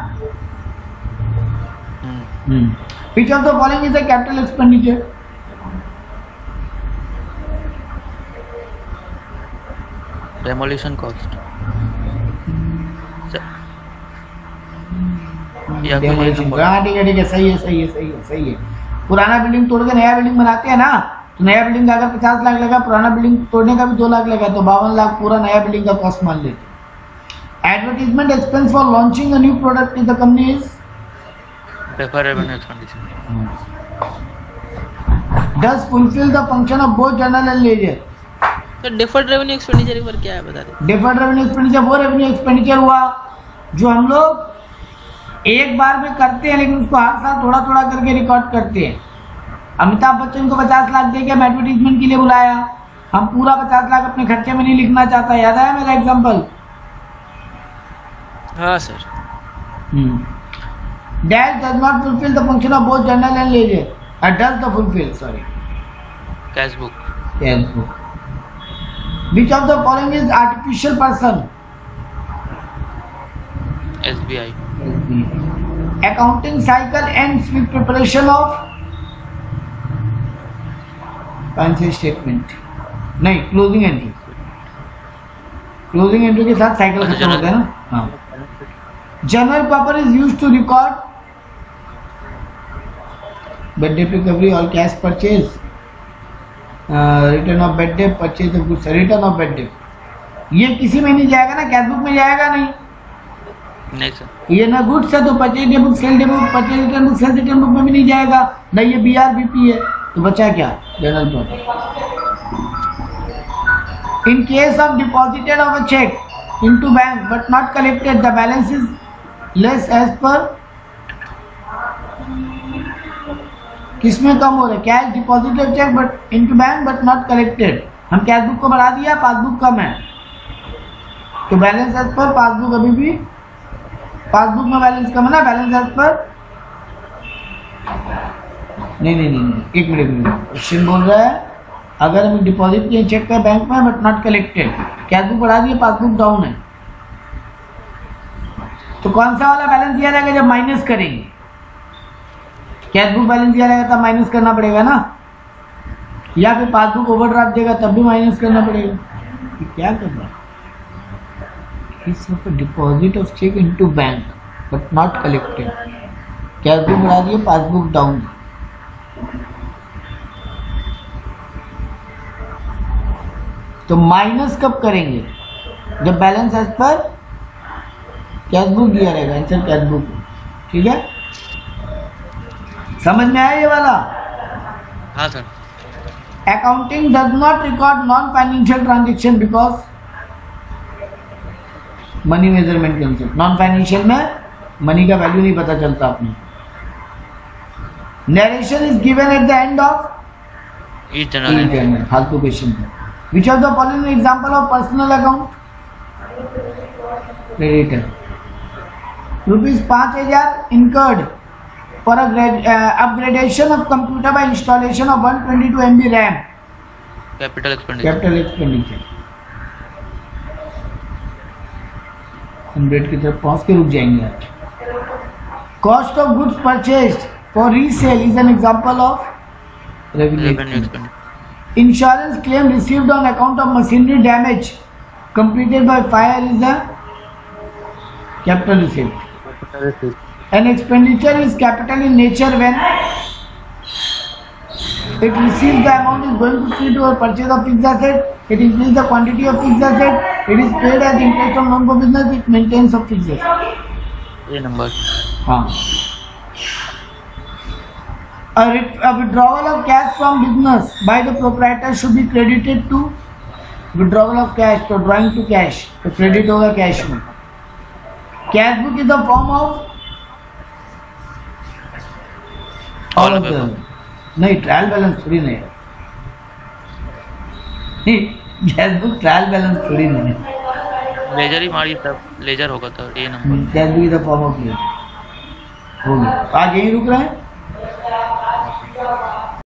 Which of the following is a capital expenditure? Demolition cost. Demolition, हाँ ठीक है, सही है। पुराना बिल्डिंग तोड़ के नया बिल्डिंग बनाते हैं ना, तो नया बिल्डिंग का अगर 50 लाख लगा, पुराना बिल्डिंग तोड़ने का भी 2 लाख लगा, तो 52 लाख पूरा नया बिल्डिंग का कॉस्ट मान लेते। Advertisement expense for launching a new product in the company is deferred revenue expenditure. does fulfill the function of both general and leisure? तो डिफर्ड रेवेन्यू एक्सपेंडिचर एक बार क्या है बता दे। डिफर्ड रेवेन्यू एक्सपेंडिचर वो रेवेन्यू एक्सपेंडिचर हुआ जो हम लोग एक बार में करते हैं, लेकिन उसको हर साल थोड़ा थोड़ा करके रिकॉर्ड करते हैं। अमिताभ बच्चन को 50 लाख दे के एडवर्टीजमेंट के लिए बुलाया, हम पूरा 50 लाख अपने खर्चे में नहीं लिखना चाहता। याद आया मेरा एग्जाम्पल? हाँ sir. Dash does not fulfill the function of both general and leisure. Does the fulfill? Sorry. Cash book. Cash book. Which of the following is artificial person? SBI. Accounting cycle ends with preparation of financial statement. नहीं, closing entry. Closing entry के साथ cycle खत्म होता है ना। हाँ। General paper is used to record bad debt recovery or cash purchase, return of bad debt, purchase of goods, return of bad debt. ये किसी में नहीं जाएगा ना, कैश बुक में जाएगा नहीं सर। ये ना गुड्स है तो purchase book, sale book, purchase return book, sale return book में भी नहीं जाएगा ना। ये BRBP है तो बचा क्या? General paper. In case of deposited of a cheque into bank but not collected, the balance is less as per किसमें कम हो रहा है? Cash deposited cheque but into bank but not collected. हम कैश बुक को बढ़ा दिया, passbook कम है तो बैलेंस एज पर पासबुक अभी भी, पासबुक में बैलेंस कम है ना, बैलेंस एज पर। नहीं, एक मिनट। क्वेश्चन बोल रहा है अगर हम डिपॉजिट किए चेक का बैंक में but not collected, cash book बढ़ा दिए, पासबुक डाउन है, तो कौन सा वाला बैलेंस दिया जाएगा जब माइनस करेंगे? कैश बुक बैलेंस दिया जाएगा तब माइनस करना पड़ेगा ना, या फिर पासबुक ओवरड्राफ्ट देगा तब भी माइनस करना पड़ेगा। कि क्या कर रहा है? Deposit of cheque into bank but not collected. Cash book बढ़ा दिए, पासबुक डाउन। तो माइनस कब करेंगे? जब balance as per cash book दिया रहेगा, आंसर कैश बुक। ठीक है, समझ में आया ये वाला? हाँ sir. Accounting does not record non financial transaction because money measurement concept. Non financial में मनी का वैल्यू नहीं पता चलता अपने। Narration is given at the end of each journal. फालतू क्वेश्चन है। Which of the following example of personal account? Creditor. ₹5,000 incurred for upgradation of computer by installation of 122 MB RAM. Capital expenditure. Capital expenditure. 100 की तरफ पहुंच के रुक जाएंगे आज। Cost of goods purchased for resale is an example of revenue expenditure. Insurance claim received on account of machinery damage completed by fire is a capital receipt. An expenditure is capital in nature when it receives the amount is going to see to purchase of fixed asset, it increases the quantity of fixed asset, it is paid as interest on loan for business, it maintains of fixed asset. ये number. हाँ। A withdrawal of cash from business by the proprietor should be credited to withdrawal of cash, तो drawing to cash, तो credit होगा cash में। Cash book is the form of all of the नहीं, trial balance थोड़ी नहीं है। Cash book trial balance थोड़ी नहीं है। लेजर ही मारी तब लेजर होगा तो ये number. Cash book is the form of ledger. हो गया, आज यहीं रुक रहे हैं।